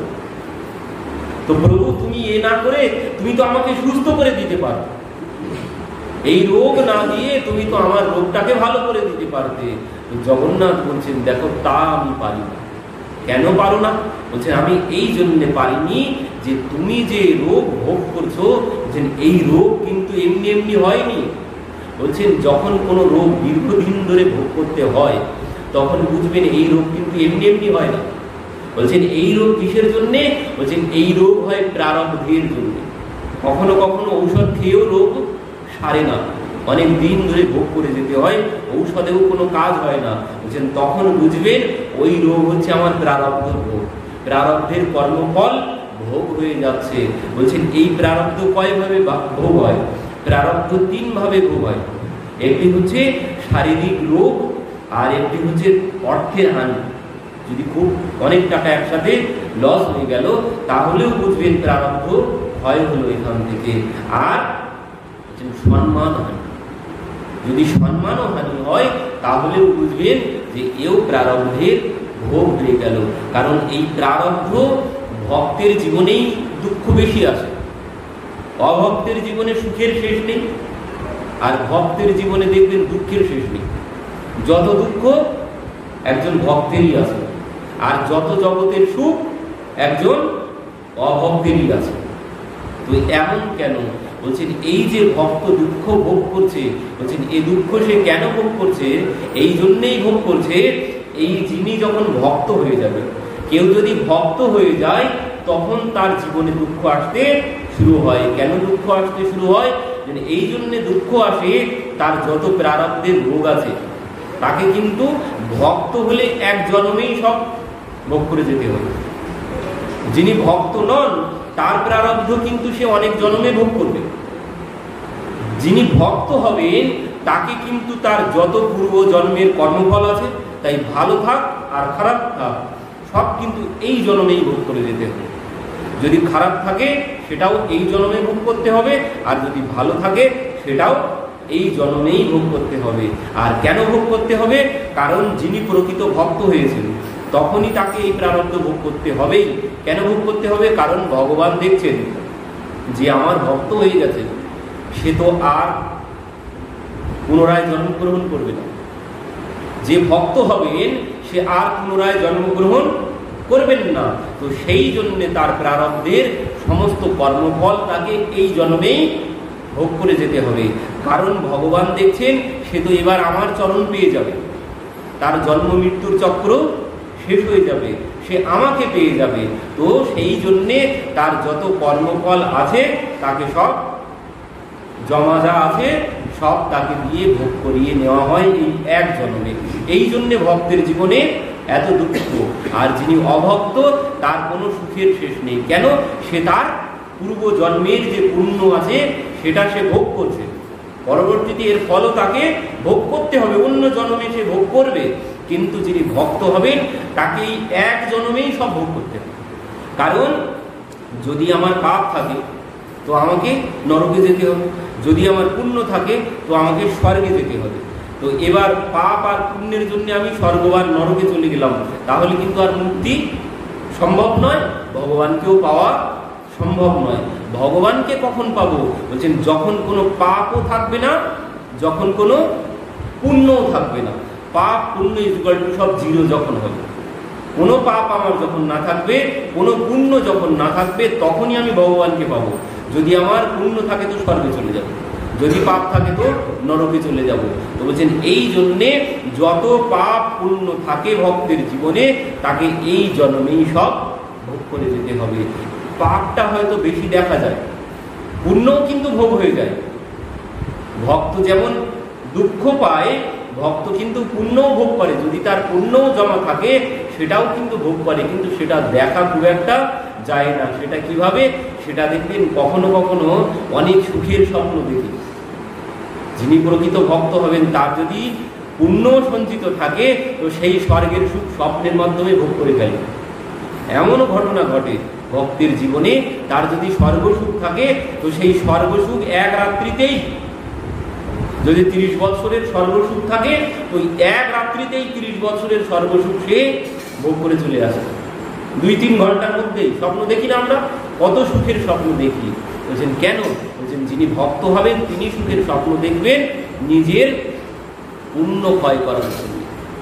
Speaker 1: তো প্রভু তুমি এ না করে তুমি তো আমাকে সুস্থ করে দিতে পারো, এই রোগ না দিয়ে তুমি তো আমার রোগটাকে ভালো করে দিতে পারতে। জগন্নাথ বলছেন দেখো তা আমি পারি না। কেন পারো না? বলছেন আমি এই জন্যে পারিনি যে তুমি যে রোগ ভোগ করছো, বলছেন এই রোগ কিন্তু এমনি এমনি হয়নি। বলছেন যখন কোনো রোগ দীর্ঘদিন ধরে ভোগ করতে হয় তখন বুঝবেন এই রোগ কিন্তু এমনি এমনি হয় না। বলছেন এই রোগ কিসের জন্যে? বলছেন এই রোগ হয় প্রারব্ধের জন্য। কখনো কখনো ঔষধ খেয়েও রোগ সারে না, অনেক দিন ধরে ভোগ করে যেতে হয়, ঔষধেও কোনো কাজ হয় না। বলছেন তখন বুঝবেন ওই রোগ হচ্ছে আমার প্রারব্ধ রোগ, প্রারব্ধের কর্মফল ভোগ হয়ে যাচ্ছে। বলছেন এই প্রারব্ধ কয়ভাবে ভোগ হয়? প্রারব্ধ তিন ভাবে ভোগ হয়। একটি হচ্ছে শারীরিক রোগ, আর একটি হচ্ছে অর্থের হানি। যদি খুব অনেক টাকা একসাথে লস হয়ে গেল তাহলেও বুঝবেন প্রারব্ধ ভয় হলো এখান থেকে। আর সম্মান হানি, যদি সম্মানও হানি হয় তাহলেও বুঝবেন যে এও প্রারব্ধের ভোগ হয়ে গেল। কারণ এই প্রারব্ধ ভক্তের জীবনেই দুঃখ বেশি আসে, অভক্তের জীবনে সুখের শেষ নেই, আর ভক্তের জীবনে দেখবেন দুঃখের শেষ নেই। যত দুঃখ একজন ভক্তেরই আছে, আর যত জগতের সুখ একজন অভক্তেরই আছে। তো এমন কেন? বলছেন এই যে ভক্ত দুঃখ ভোগ করছে, বলছেন এই দুঃখ সে কেন ভোগ করছে? এই জন্যেই ভোগ করছে, এই যিনি যখন ভক্ত হয়ে যাবে, কেউ যদি ভক্ত হয়ে যায় তখন তার জীবনে দুঃখ আসতে শুরু হয়। কেন দুঃখ আসতে শুরু হয়? এই জন্যে দুঃখ আসে, তার যত প্রারব্ধের রোগ আছে তাকে কিন্তু ভক্ত হলে এক জন্মেই সব ভোগ করে যেতে হবে। যিনি ভক্ত নন তার প্রারব্ধ কিন্তু সে অনেক জন্মে ভোগ করবে। যিনি ভক্ত হবেন তাকে কিন্তু তার যত পূর্ব জন্মের কর্মফল আছে, তাই ভালো থাক আর খারাপ থাক সব কিন্তু এই জন্মেই ভোগ করে যেতে হবে। যদি খারাপ থাকে সেটাও এই জন্মে ভোগ করতে হবে, আর যদি ভালো থাকে সেটাও এই জন্মেই ভোগ করতে হবে। আর কেন ভোগ করতে হবে? কারণ যিনি প্রকৃত ভক্ত হয়েছেন তখনই তাকে এই প্রারব্ধ ভোগ করতে হবেই। কেন ভোগ করতে হবে? কারণ ভগবান দেখছেন যে আমার ভক্ত হয়ে গেছে, সে তো আর পুনরায় জন্মগ্রহণ করবে না। যে ভক্ত হবেন সে আর পুনরায় জন্মগ্রহণ করবেন না। তো সেই জন্যে তার প্রারব্ধের সমস্ত কর্মফল তাকে এই জন্মেই ভোগ করে যেতে হবে। কারণ ভগবান দেখছেন সে তো এবার আমার চরণ পেয়ে যাবে, তার জন্ম মৃত্যুর চক্র শেষ হয়ে যাবে, সে আমাকে পেয়ে যাবে। তো সেই জন্যে তার যত কর্মফল আছে তাকে সব জমা যা আছে সব তাকে দিয়ে ভোগ করিয়ে নেওয়া হয় এই এক জন্মে। এই জন্যে ভক্তের জীবনে এত দুঃখ। আর যিনি অভক্ত তার কোনো সুখের শেষ নেই। কেন? সে তার পূর্ব জন্মের যে পুণ্য আছে সেটা সে ভোগ করছে, পরবর্তীতে এর ফলও তাকে ভোগ করতে হবে, অন্য জন্মে সে ভোগ করবে। কিন্তু যিনি ভক্ত হবেন তাকে এই এক জন্মেই সব ভোগ করতে হবে। কারণ যদি আমার পাপ থাকে তো আমাকে নরকে যেতে হবে, যদি আমার পুণ্য থাকে তো আমাকে স্বর্গে যেতে হবে। তো এবার পাপ আর পুণ্যের জন্য আমি স্বর্গ আর নরকে চলে গেলাম, তাহলে কিন্তু আর মুক্তি সম্ভব নয়, ভগবানকেও পাওয়া সম্ভব নয়। ভগবানকে কখন পাবো? বলছেন যখন কোনো পাপও থাকবে না, যখন কোনো পুণ্যও থাকবে না। পাপ পুণ্য ইকুয়াল টু সব জিরো যখন হবে, কোনো পাপ আমার যখন না থাকবে, কোনো পুণ্য যখন না থাকবে, তখনই আমি ভগবানকে পাবো। যদি আমার পুণ্য থাকে তো স্বর্গে চলে যাব, যদি পাপ থাকে তো নরকে চলে যাব। তো বলছেন এই জন্যে যত পাপ পুণ্য থাকে ভক্তের জীবনে তাকে এই জন্মেই সব ভোগ করে যেতে হবে। পাপটা হয়তো বেশি দেখা যায়, পুণ্যও কিন্তু ভোগ হয়ে যায়। ভক্ত যেমন দুঃখ পায়, ভক্ত কিন্তু পুণ্যও ভোগ করে, যদি তার পুণ্যও জমা থাকে সেটাও কিন্তু ভোগ করে, কিন্তু সেটা দেখা খুব একটা যায় না। সেটা কিভাবে? সেটা দেখবেন কখনো কখনো অনেক সুখের স্বপ্ন দেখি। যিনি প্রকৃত ভক্ত হবেন তার যদি পুণ্য সঞ্চিত থাকে তো সেই স্বর্গের সুখ স্বপ্নের মাধ্যমে ভোগ করে ফেলে। এমনও ঘটনা ঘটে ভক্তের জীবনে, তার যদি স্বর্গসুখ থাকে তো সেই স্বর্গসুখ এক রাত্রিতেই, যদি তিরিশ বছরের স্বর্গসুখ থাকে তো এক রাত্রিতেই তিরিশ বছরের স্বর্গসুখ সে ভোগ করে চলে আসে, দুই তিন ঘন্টার মধ্যেই। স্বপ্ন দেখি না আমরা, কত সুখের স্বপ্ন দেখি। বলছেন কেন? বলছেন যিনি ভক্ত হবেন তিনি সুখের স্বপ্ন দেখবেন নিজের পুণ্য ক্ষয় করার জন্য।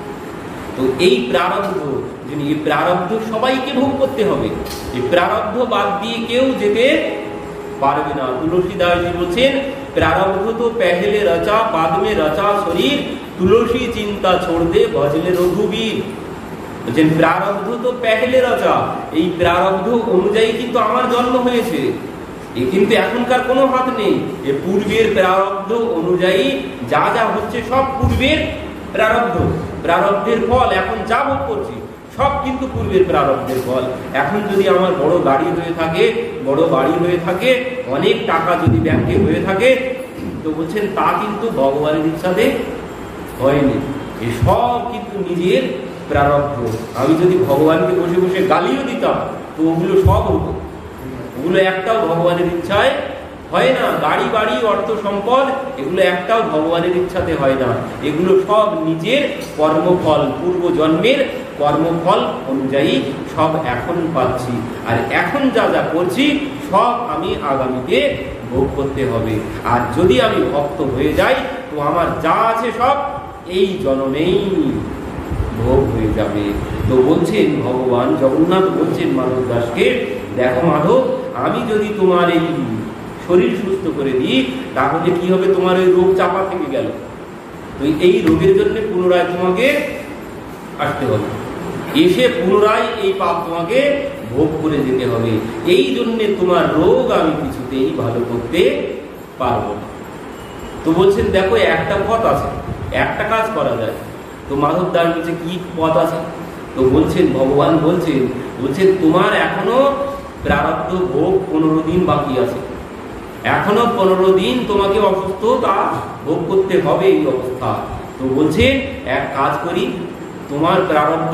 Speaker 1: তো এই প্রারব্ধ, যিনি এই প্রারব্ধ সবাইকে ভোগ করতে হবে, এই প্রারব্ধ বাদ দিয়ে কেউ যেতে পারবে না। তুলসীদাসজি বলছেন প্রারব্ধ তো পেহলে রচা बाद में रचा शरीर, তুলসী চিন্তা छोड़ दे भजले रघुबीर। বলছেন প্রারব্ধ তো পেহলে রচা, এই প্রারব্ধ অনুযায়ী কিন্তু আমার জন্ম হয়েছে, এ কিন্তু এখনকার কোনো হাত নেই। এ পূর্বের প্রারব্ধ অনুযায়ী যা যা হচ্ছে সব পূর্বের প্রারব্ধ, প্রারব্ধের ফল। এখন যা ভোগ করছি সব কিন্তু পূর্বের প্রারব্ধের ফল। এখন যদি আমার বড় গাড়ি হয়ে থাকে, বড় বাড়ি হয়ে থাকে, অনেক টাকা যদি ব্যাংকে হয়ে থাকে, তো বলছেন তা কিন্তু ভগবানের ইচ্ছাতে হয়নি, এ সব কিন্তু নিজের প্রারব্ধ। আমি যদি ভগবানকে বসে বসে গালিও দিতাম তো ওগুলো সব হতো, ওগুলো একটাও ভগবানের ইচ্ছায় হয় না। গাড়ি বাড়ি অর্থ সম্পদ এগুলো একটাও ভগবানের ইচ্ছাতে হয় না, এগুলো সব নিজের কর্মফল, পূর্ব জন্মের কর্মফল অনুযায়ী সব এখন পাচ্ছি। আর এখন যা যা করছি সব আমি আগামীতে ভোগ করতে হবে। আর যদি আমি ভক্ত হয়ে যাই তো আমার যা আছে সব এই জন্মেই ভোগ হয়ে যাবে। তো বলছেন ভগবান জগন্নাথ বলছেন মাধব দাসকে, দেখো মাধব, আমি যদি তোমার এই শরীর সুস্থ করে দিই তাহলে কি হবে? তোমার ওই রোগ চাপা থেকে গেল, তো এই রোগের জন্য পুনরায় তোমাকে আসতে হবে, এসে পুনরায় এই পাপ তোমাকে ভোগ করে যেতে হবে। এই জন্যে তোমার রোগ আমি কিছুতেই ভালো করতে পারবো না। তো বলছেন দেখো একটা পথ আছে, একটা কাজ করা যায়। তো মাধব দাস বলছে কি পথ আছে? তো বলছেন ভগবান বলছেন বলছেন তোমার এখনো প্রারব্ধ ভোগ পনেরো দিন বাকি আছে, এখনো পনেরো দিন তোমাকে অসুস্থতা ভোগ করতে হবে এই অবস্থা। তো বলছেন এক কাজ করি, তোমার প্রারব্ধ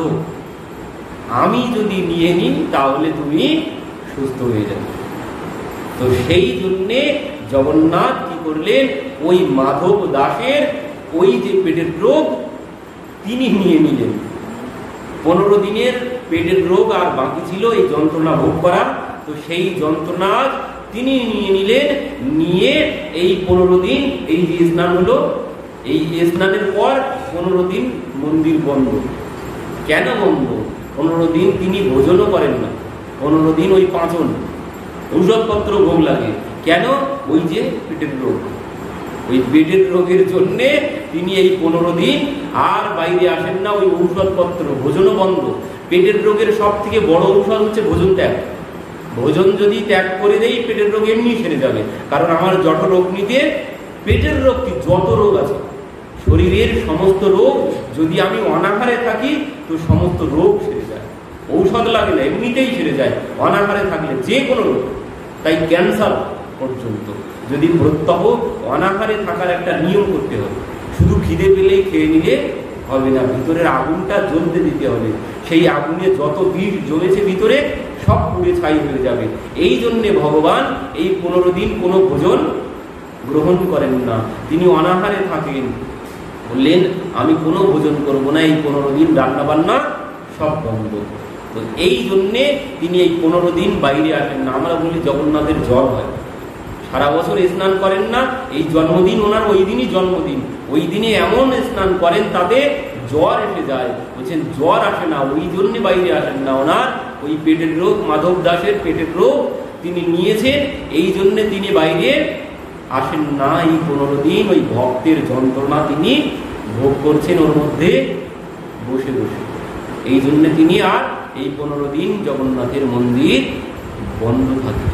Speaker 1: আমি যদি নিয়ে নিই তাহলে তুমি সুস্থ হয়ে যাবে। তো সেই জন্যে জগন্নাথ কি করলেন? ওই মাধব দাসের ওই যে পেটের রোগ তিনি নিয়ে নিলেন। পনেরো দিনের পেটের রোগ আর বাকি ছিল এই যন্ত্রণা ভোগ করা, তো সেই যন্ত্রণা তিনি নিয়ে নিলেন। নিয়ে এই পনেরো দিন এই যে স্নান হলো, এই স্নানের পর পনেরো দিন মন্দির বন্ধ। কেন বন্ধ? পনেরো দিন তিনি ভোজনও করেন না, পনেরো দিন ওই পাঁচন ঔষধপত্র ভোগ লাগে। কেন? ওই যে পেটের রোগ, ওই পেটের রোগের জন্যে তিনি এই পনেরো দিন আর বাইরে আসেন না, ওই ঔষধপত্র ভোজনও বন্ধ। পেটের রোগের সব থেকে বড় ঔষধ হচ্ছে ভোজন ত্যাগ। ভোজন যদি ত্যাগ করে দেই পেটের রোগ এমনি সেরে যাবে। কারণ আমার জঠর অগ্নিতে পেটের রোগ কি যত রোগ আছে শরীরের সমস্ত রোগ, যদি আমি অনাহারে থাকি তো সমস্ত রোগ সেরে যায়, ঔষধ লাগে না, এমনিতেই সেরে যায় অনাহারে থাকলে, যে কোনো রোগ। তাই ক্যান্সার পর্যন্ত যদি প্রত্যহ অনাহারে থাকার একটা নিয়ম করতে হবে। শুধু খিদে পেলেই খেয়ে নিলে হবে না, ভিতরের আগুনটা জ্বলতে দিতে হবে। সেই আগুনে যত বিষ জমেছে ভিতরে সব পুড়ে ছাই হয়ে যাবে। এই জন্যে ভগবান এই পনেরো দিন কোনো ভোজন গ্রহণ করেন না, তিনি অনাহারে থাকেন। বললেন আমি কোনো ভোজন করবো না, এই পনেরো দিন রান্না বান্না সব বন্ধ। তো এই জন্যে তিনি এই পনেরো দিন বাইরে আসেন না। আমরা বলি জগন্নাথের জ্বর হয়, সারা বছর স্নান করেন না, এই জন্মদিন ওনার ওই দিনই জন্মদিন, ওই দিনে এমন স্নান করেন তাতে জ্বর এসে যায়। বলছেন জ্বর আসে না, ওই জন্যে বাইরে আসেন না। ওনার ওই পেটের রোগ, মাধব দাসের পেটের রোগ তিনি নিয়েছেন, এই জন্যে তিনি বাইরে আসেন না। এই পনেরো দিন ওই ভক্তের যন্ত্রণা তিনি ভোগ করছেন ওর মধ্যে বসে বসে। এই জন্যে তিনি আর এই পনেরো দিন জগন্নাথের মন্দির বন্ধ থাকে।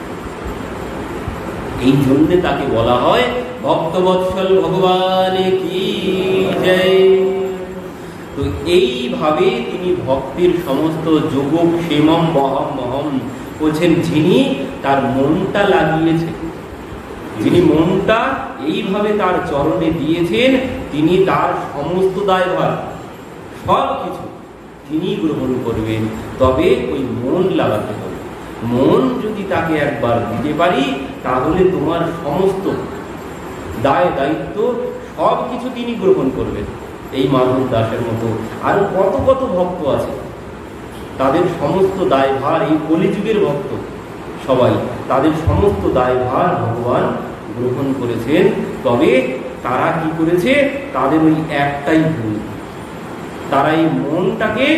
Speaker 1: এই জন্য তাকে বলা হয় ভক্তবৎসল ভগবান কি জয়। তো এইভাবে তিনি ভক্তির সমস্ত যোগ ক্ষেমম বহম মহম বলছেন, যিনি তার মনটা লাগিয়েছেন, যিনি মনটা এইভাবে তার চরণে দিয়েছেন, তিনি তার সমস্ত দায়ভার সব কিছু তিনি গ্রহণ করবেন। তবে ওই মন লাগাতে হবে। মন যদি তাকে একবার দিতে পারি তাহলে তোমার সমস্ত দায় দায়িত্ব সব কিছু তিনি গ্রহণ করবেন। এই মাধব দাসের মতো আর কত কত ভক্ত আছে, তাদের সমস্ত দায়ভার, এই কলিযুগের ভক্ত সবাই, তাদের সমস্ত দায়ভার ভগবান গ্রহণ করেছেন। তবে তারা কি করেছে, তাদের ওই একটাই ভুল, তারা এই মনটাকে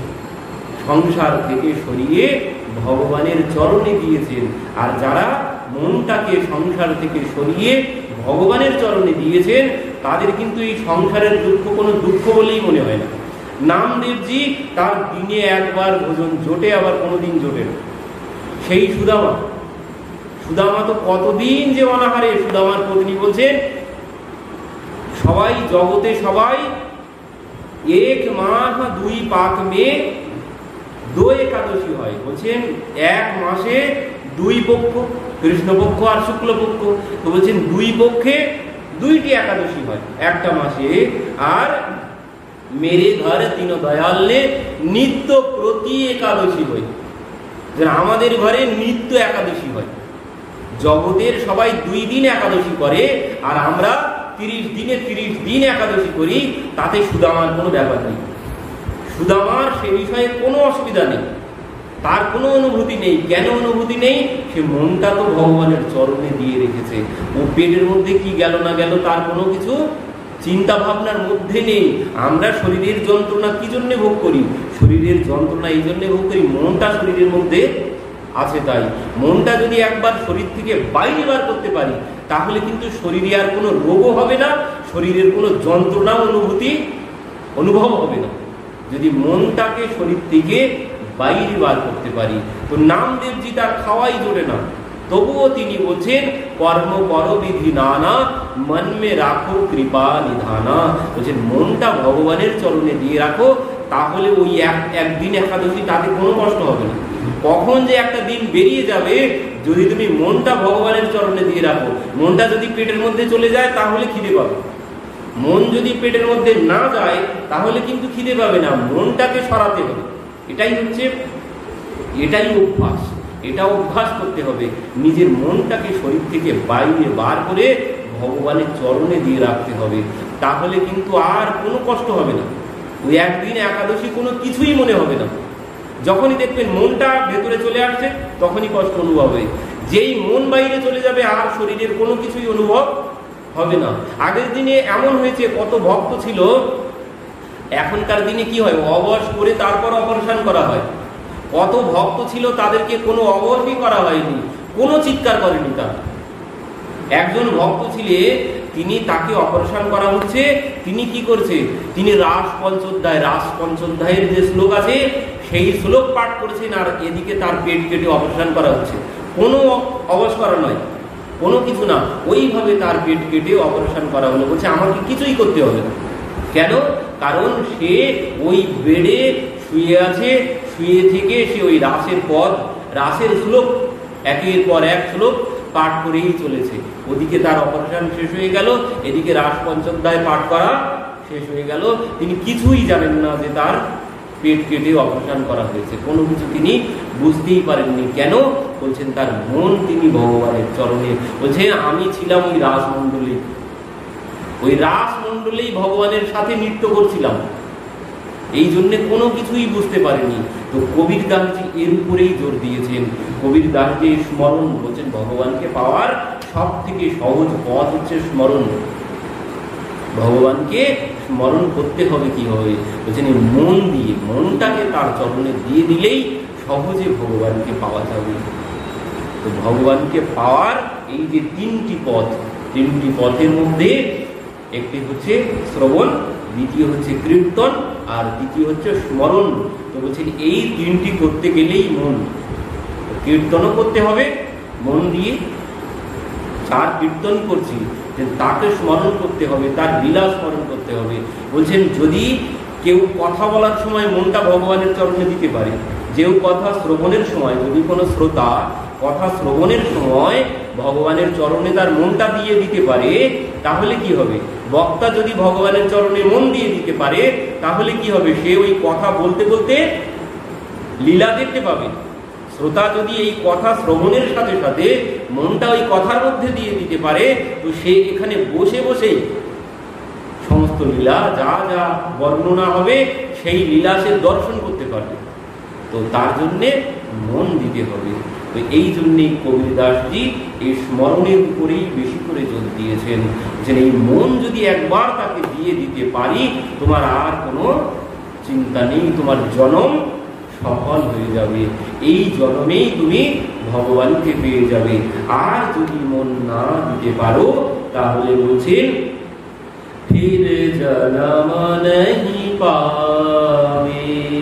Speaker 1: সংসার থেকে সরিয়ে ভগবানের চরণে দিয়েছেন। আর যারা মনটাকে সংসার থেকে সরিয়ে ভগবানের চরণে দিয়েছেন তাদের কিন্তু এই সংসারের দুঃখ কোনো দুঃখ বলেই মনে হয় না। নামদেবজি তার দিনে একবার ভোজন জোটে, আবার কোনোদিন জোটে না। সেই সুদামা, সুদামা তো কতদিন যে অনাহারে। সুদামার পত্নী বলছেন সবাই জগতে সবাই এক মাস দুই পাক মে দো একাদশী হয়। বলছেন এক মাসে দুই পক্ষ, কৃষ্ণপক্ষ আর শুক্লপক্ষ। তো বলছেন দুই পক্ষে দুইটি একাদশী হয় একটা মাসে। আর মেরে ঘর তিন দয়ালে নিত্য প্রতি একাদশী হয়, আমাদের ঘরে নিত্য একাদশী হয়। জগতের সবাই দুই দিন একাদশী করে আর আমরা তিরিশ দিনে তিরিশ দিন একাদশী করি, তাতে সুদামার কোনো ব্যাপার নেই। সুদামার সে বিষয়ে কোনো অসুবিধা নেই, তার কোনো অনুভূতি নেই। কেন অনুভূতি নেই? সে মনটা তো ভগবানের চরণে দিয়ে রেখেছে। ও পেটের মধ্যে কি গেল না গেল তার কোনো কিছু চিন্তা ভাবনার মধ্যে নেই। আমরা শরীরের যন্ত্রণা কি জন্য ভোগ করি? শরীরের যন্ত্রণা এই জন্য ভোগ করি, মনটা শরীরের মধ্যে আছে। তাই মনটা যদি একবার শরীর থেকে বাইরে বার করতে পারি তাহলে কিন্তু শরীরে আর কোনো রোগও হবে না, শরীরের কোনো যন্ত্রণা অনুভূতি অনুভব হবে না, যদি মনটাকে শরীর থেকে বাইরে বার করতে পারি। তো নামদেবজি তার খাওয়াই জোরে না, তবুও তিনি বলছেন কর্ম কর বিধি নানা মন মে রাখো কৃপা নিধানা। বলছেন মনটা ভগবানের চরণে দিয়ে রাখো, তাহলে ওই এক একদিন একাদশী তাতে কোনো কষ্ট হবে না। কখন যে একটা দিন বেরিয়ে যাবে, যদি তুমি মনটা ভগবানের চরণে দিয়ে রাখো। মনটা যদি পেটের মধ্যে চলে যায় তাহলে খিদে পাবে, মন যদি পেটের মধ্যে না যায় তাহলে কিন্তু খিদে পাবে না। মনটাকে সরাতে হবে, এটাই হচ্ছে এটাই অভ্যাস। এটা অভ্যাস করতে হবে, নিজের মনটাকে শরীর থেকে বাইরে বার করে ভগবানের চরণে দিয়ে রাখতে হবে। তাহলে কিন্তু আর কোনো কষ্ট হবে না, ওই একদিন একাদশী কোনো কিছুই মনে হবে না। যখনই দেখবেন মনটা ভেতরে চলে আসছে তখনই কষ্ট অনুভব হবে। যেই মন বাইরে চলে যাবে আর শরীরের কোনো কিছুই অনুভব হবে না। আগের দিনে এমন হয়েছে, কত ভক্ত ছিল, এখনকার দিনে কি হয়, অবশ করে তারপর অপারেশন করা হয়। কত ভক্ত ছিল তাদেরকে কোনো অবশই করা হয়নি, কোনো চিৎকার করেনি তারা। একজন ভক্ত ছিলে, তিনি তাকে অপারেশন করা হচ্ছে, তিনি কি করছে, তিনি রাস পঞ্চোধ্যায় রাস পঞ্চোধ্যায়ের যে শ্লোক আছে সেই শ্লোক পাঠ করেছেন, আর এদিকে তার পেট কেটে অপারেশন করা হচ্ছে। কোনো অবশ করা নয়, কোনো কিছু না, ওইভাবে তার পেট কেটে অপারেশন করা হলো। বলছে আমাকে কিছুই করতে হবে না। কেন? কারণ সে ওই বেডে শুয়ে আছে, শুয়ে থেকে সে ওই রাসের পদ, রাসের শ্লোক একের পর এক শ্লোক পাঠ করেই চলেছে। ওদিকে তার অপারেশন শেষ হয়ে গেল, এদিকে রাস পঞ্চমদায় পাঠ করা শেষ হয়ে গেল। তিনি কিছুই জানেন না যে তার পেট কেটে অপারেশন করা হয়েছে, কোনো কিছু তিনি বুঝতেই পারেননি। কেন? বলছেন তার মন তিনি ভগবানের চরণে। বলছে আমি ছিলাম ওই রাসমণ্ডলী, ওই রাসমণ্ডলেই ভগবানের সাথে নৃত্য করছিলাম, এই জন্য কোনো কিছুই বুঝতে পারেনি। তো কবির দাসজি এর উপরেই জোর দিয়েছেন। কবির দাসজি স্মরণ বলছেন ভগবানকে পাওয়ার সব থেকে সহজ পথ হচ্ছে স্মরণ। ভগবানকে স্মরণ করতে হবে কি হবে? বলছেন মন দিয়ে, মনটাকে তার চরণে দিয়ে দিলেই সহজে ভগবানকে পাওয়া যাবে। তো ভগবানকে পাওয়ার এই যে তিনটি পথ, তিনটি পথের মধ্যে একটি হচ্ছে শ্রবণ, দ্বিতীয় হচ্ছে কীর্তন, আর দ্বিতীয় হচ্ছে স্মরণ। তো বলছেন এই তিনটি করতে গেলেই মন, কীর্তনও করতে হবে মন দিয়ে, যার কীর্তন করছি তাকে স্মরণ করতে হবে, তার লীলা স্মরণ করতে হবে। বলছেন যদি কেউ কথা বলার সময় মনটা ভগবানের চরণে দিতে পারে, যেও কথা শ্রবণের সময় যদি কোনো শ্রোতা কথা শ্রবণের সময় ভগবানের চরণে তার মনটা দিয়ে দিতে পারে, তাহলে কি হবে? বক্তা যদি ভগবানের চরণে মন দিয়ে দিতে পারে, তাহলে কি হবে? সে ওই কথা বলতে বলতে লীলা দেখতে পাবে। শ্রোতা যদি এই কথা শ্রবণের সাথে সাথে মনটা ওই কথার মধ্যে দিয়ে দিতে পারে, তো সে এখানে বসে বসেই সমস্ত লীলা যা যা বর্ণনা হবে সেই লীলা সে দর্শন করতে পারবে। তো তার জন্যে মন দিতে হবে। তো এই জন্যেই কবির দাসজি এই স্মরণের উপরেই বেশি করে জোর দিয়েছেন যে এই মন যদি একবার তাকে দিয়ে দিতে পারি, তোমার আর কোনো চিন্তা নেই, তোমার জনম সফল হয়ে যাবে, এই জন্মেই তুমি ভগবানকে পেয়ে যাবে। আর যদি মন না দিতে পারো তাহলে বলছেন ফির জন্ম নেহি পাবে,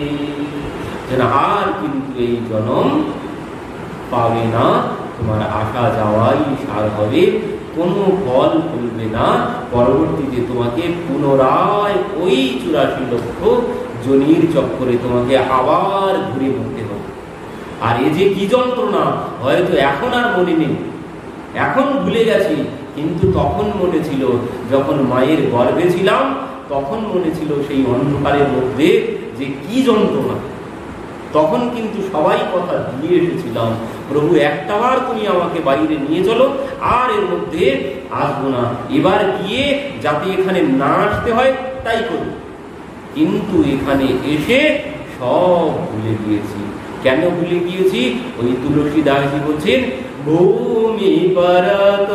Speaker 1: আর কিন্তু এই জন্ম পাবে না, তোমার আসা যাওয়াই সার হবে, কোনো ফল ফলবে না। পরবর্তীতে তোমাকে পুনরায় ওই চুরাশি লক্ষ জনির চক্করে তোমাকে আবার ঘুরে মরতে হবে। আর এ যে কি যন্ত্রণা, হয়তো এখন আর মনে নেই, এখন ভুলে গেছি, কিন্তু তখন মনে ছিল যখন মায়ের গর্ভে ছিলাম, তখন মনে ছিল সেই অন্ধকারের মধ্যে যে কি যন্ত্রণা। তখন কিন্তু সবাই কথা দিয়ে এসেছিলাম, প্রভু একটাবার তুমি আমাকে বাইরে নিয়ে চলো, আর এর মধ্যে আসবো না, এবার গিয়ে যাতে এখানে না আসতে হয় তাই করি। কিন্তু এখানে এসে সব ভুলে গিয়েছি। কেন ভুলে গিয়েছি? ওই তুলসী দাসজি বলছেন ভূমি পরত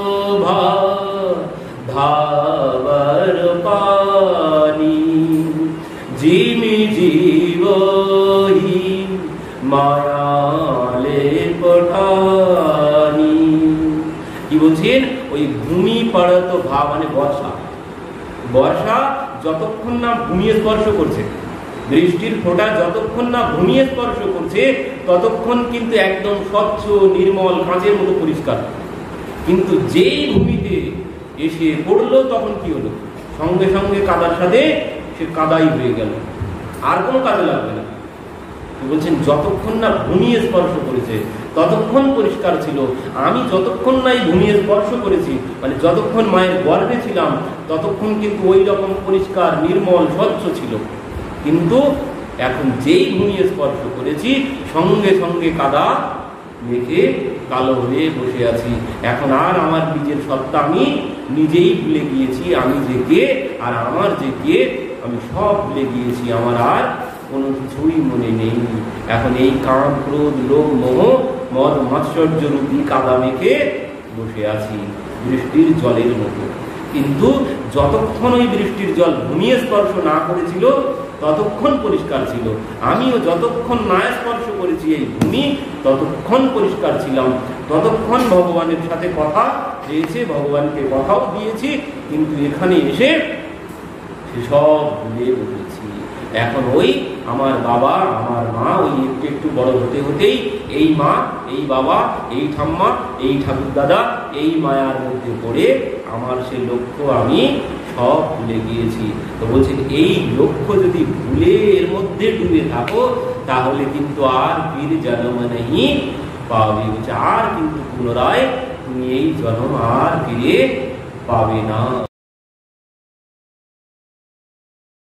Speaker 1: ধাবার পানি জিমি জীবহি মায়ালে পঠানি। কি বলছেন? ওই ভূমি পরত ভাব মানে বর্ষা, বর্ষা যতক্ষণ না ভূমি স্পর্শ করছে, বৃষ্টির ফোঁটা যতক্ষণ না ভূমি স্পর্শ করছে ততক্ষণ কিন্তু একদম স্বচ্ছ নির্মল কাঁচের মতো পরিষ্কার। কিন্তু যেই ভূমিতে এসে পড়লো তখন কি হলো? সঙ্গে সঙ্গে কাদার সাথে সে কাদাই হয়ে গেল, আর কোনো কাজে লাগবে না। বলছেন যতক্ষণ না ভূমি স্পর্শ করেছে ততক্ষণ পরিষ্কার ছিল। আমি যতক্ষণ না এই ভূমি স্পর্শ করেছি, মানে যতক্ষণ মায়ের গর্ভে ছিলাম, ততক্ষণ কিন্তু ওই রকম পরিষ্কার নির্মল স্বচ্ছ ছিল। কিন্তু এখন যেই ভূমি স্পর্শ করেছি সঙ্গে সঙ্গে কাদা মেখে কালো হয়ে বসে আছি। এখন আর আমার নিজের সত্তা আমি নিজেই ভুলে গিয়েছি, আমি যে কে আর আমার যে কে আমি সব ভুলে গিয়েছি, আমার আর কোনো কিছুই মনে নেই। এখন এই কাম ক্রোধ লোভ মোহ মদ মাৎসর্য রূপী কাদা মেখে বসে আছি বৃষ্টির জলের মতো। কিন্তু যতক্ষণ ওই বৃষ্টির জল ভূমি স্পর্শ না করেছিল ততক্ষণ পরিষ্কার ছিল, আমিও যতক্ষণ না স্পর্শ করেছি এই ভূমি ততক্ষণ পরিষ্কার ছিলাম। ততক্ষণ ভগবানের সাথে কথা চেয়েছে, ভগবানকে কথাও দিয়েছি, কিন্তু এখানে এসে সেসব ভুলে বসেছি। এখন ওই আমার বাবা আমার মা ওই একটু একটু বড় হতে হতেই এই মা এই বাবা এই ঠাম্মা এই ঠাকুর দাদা এই মায়ার মধ্যে পড়ে আমার সেই লক্ষ্য আমি সব ভুলে গিয়েছি। তো বলছেন এই লক্ষ্য যদি ভুলে এর মধ্যে ডুবে থাকো তাহলে কিন্তু আর ফির জন্ম নেই পাবে, আর কিন্তু পুনরায় তুমি এই জন্ম আর ফিরে পাবে না।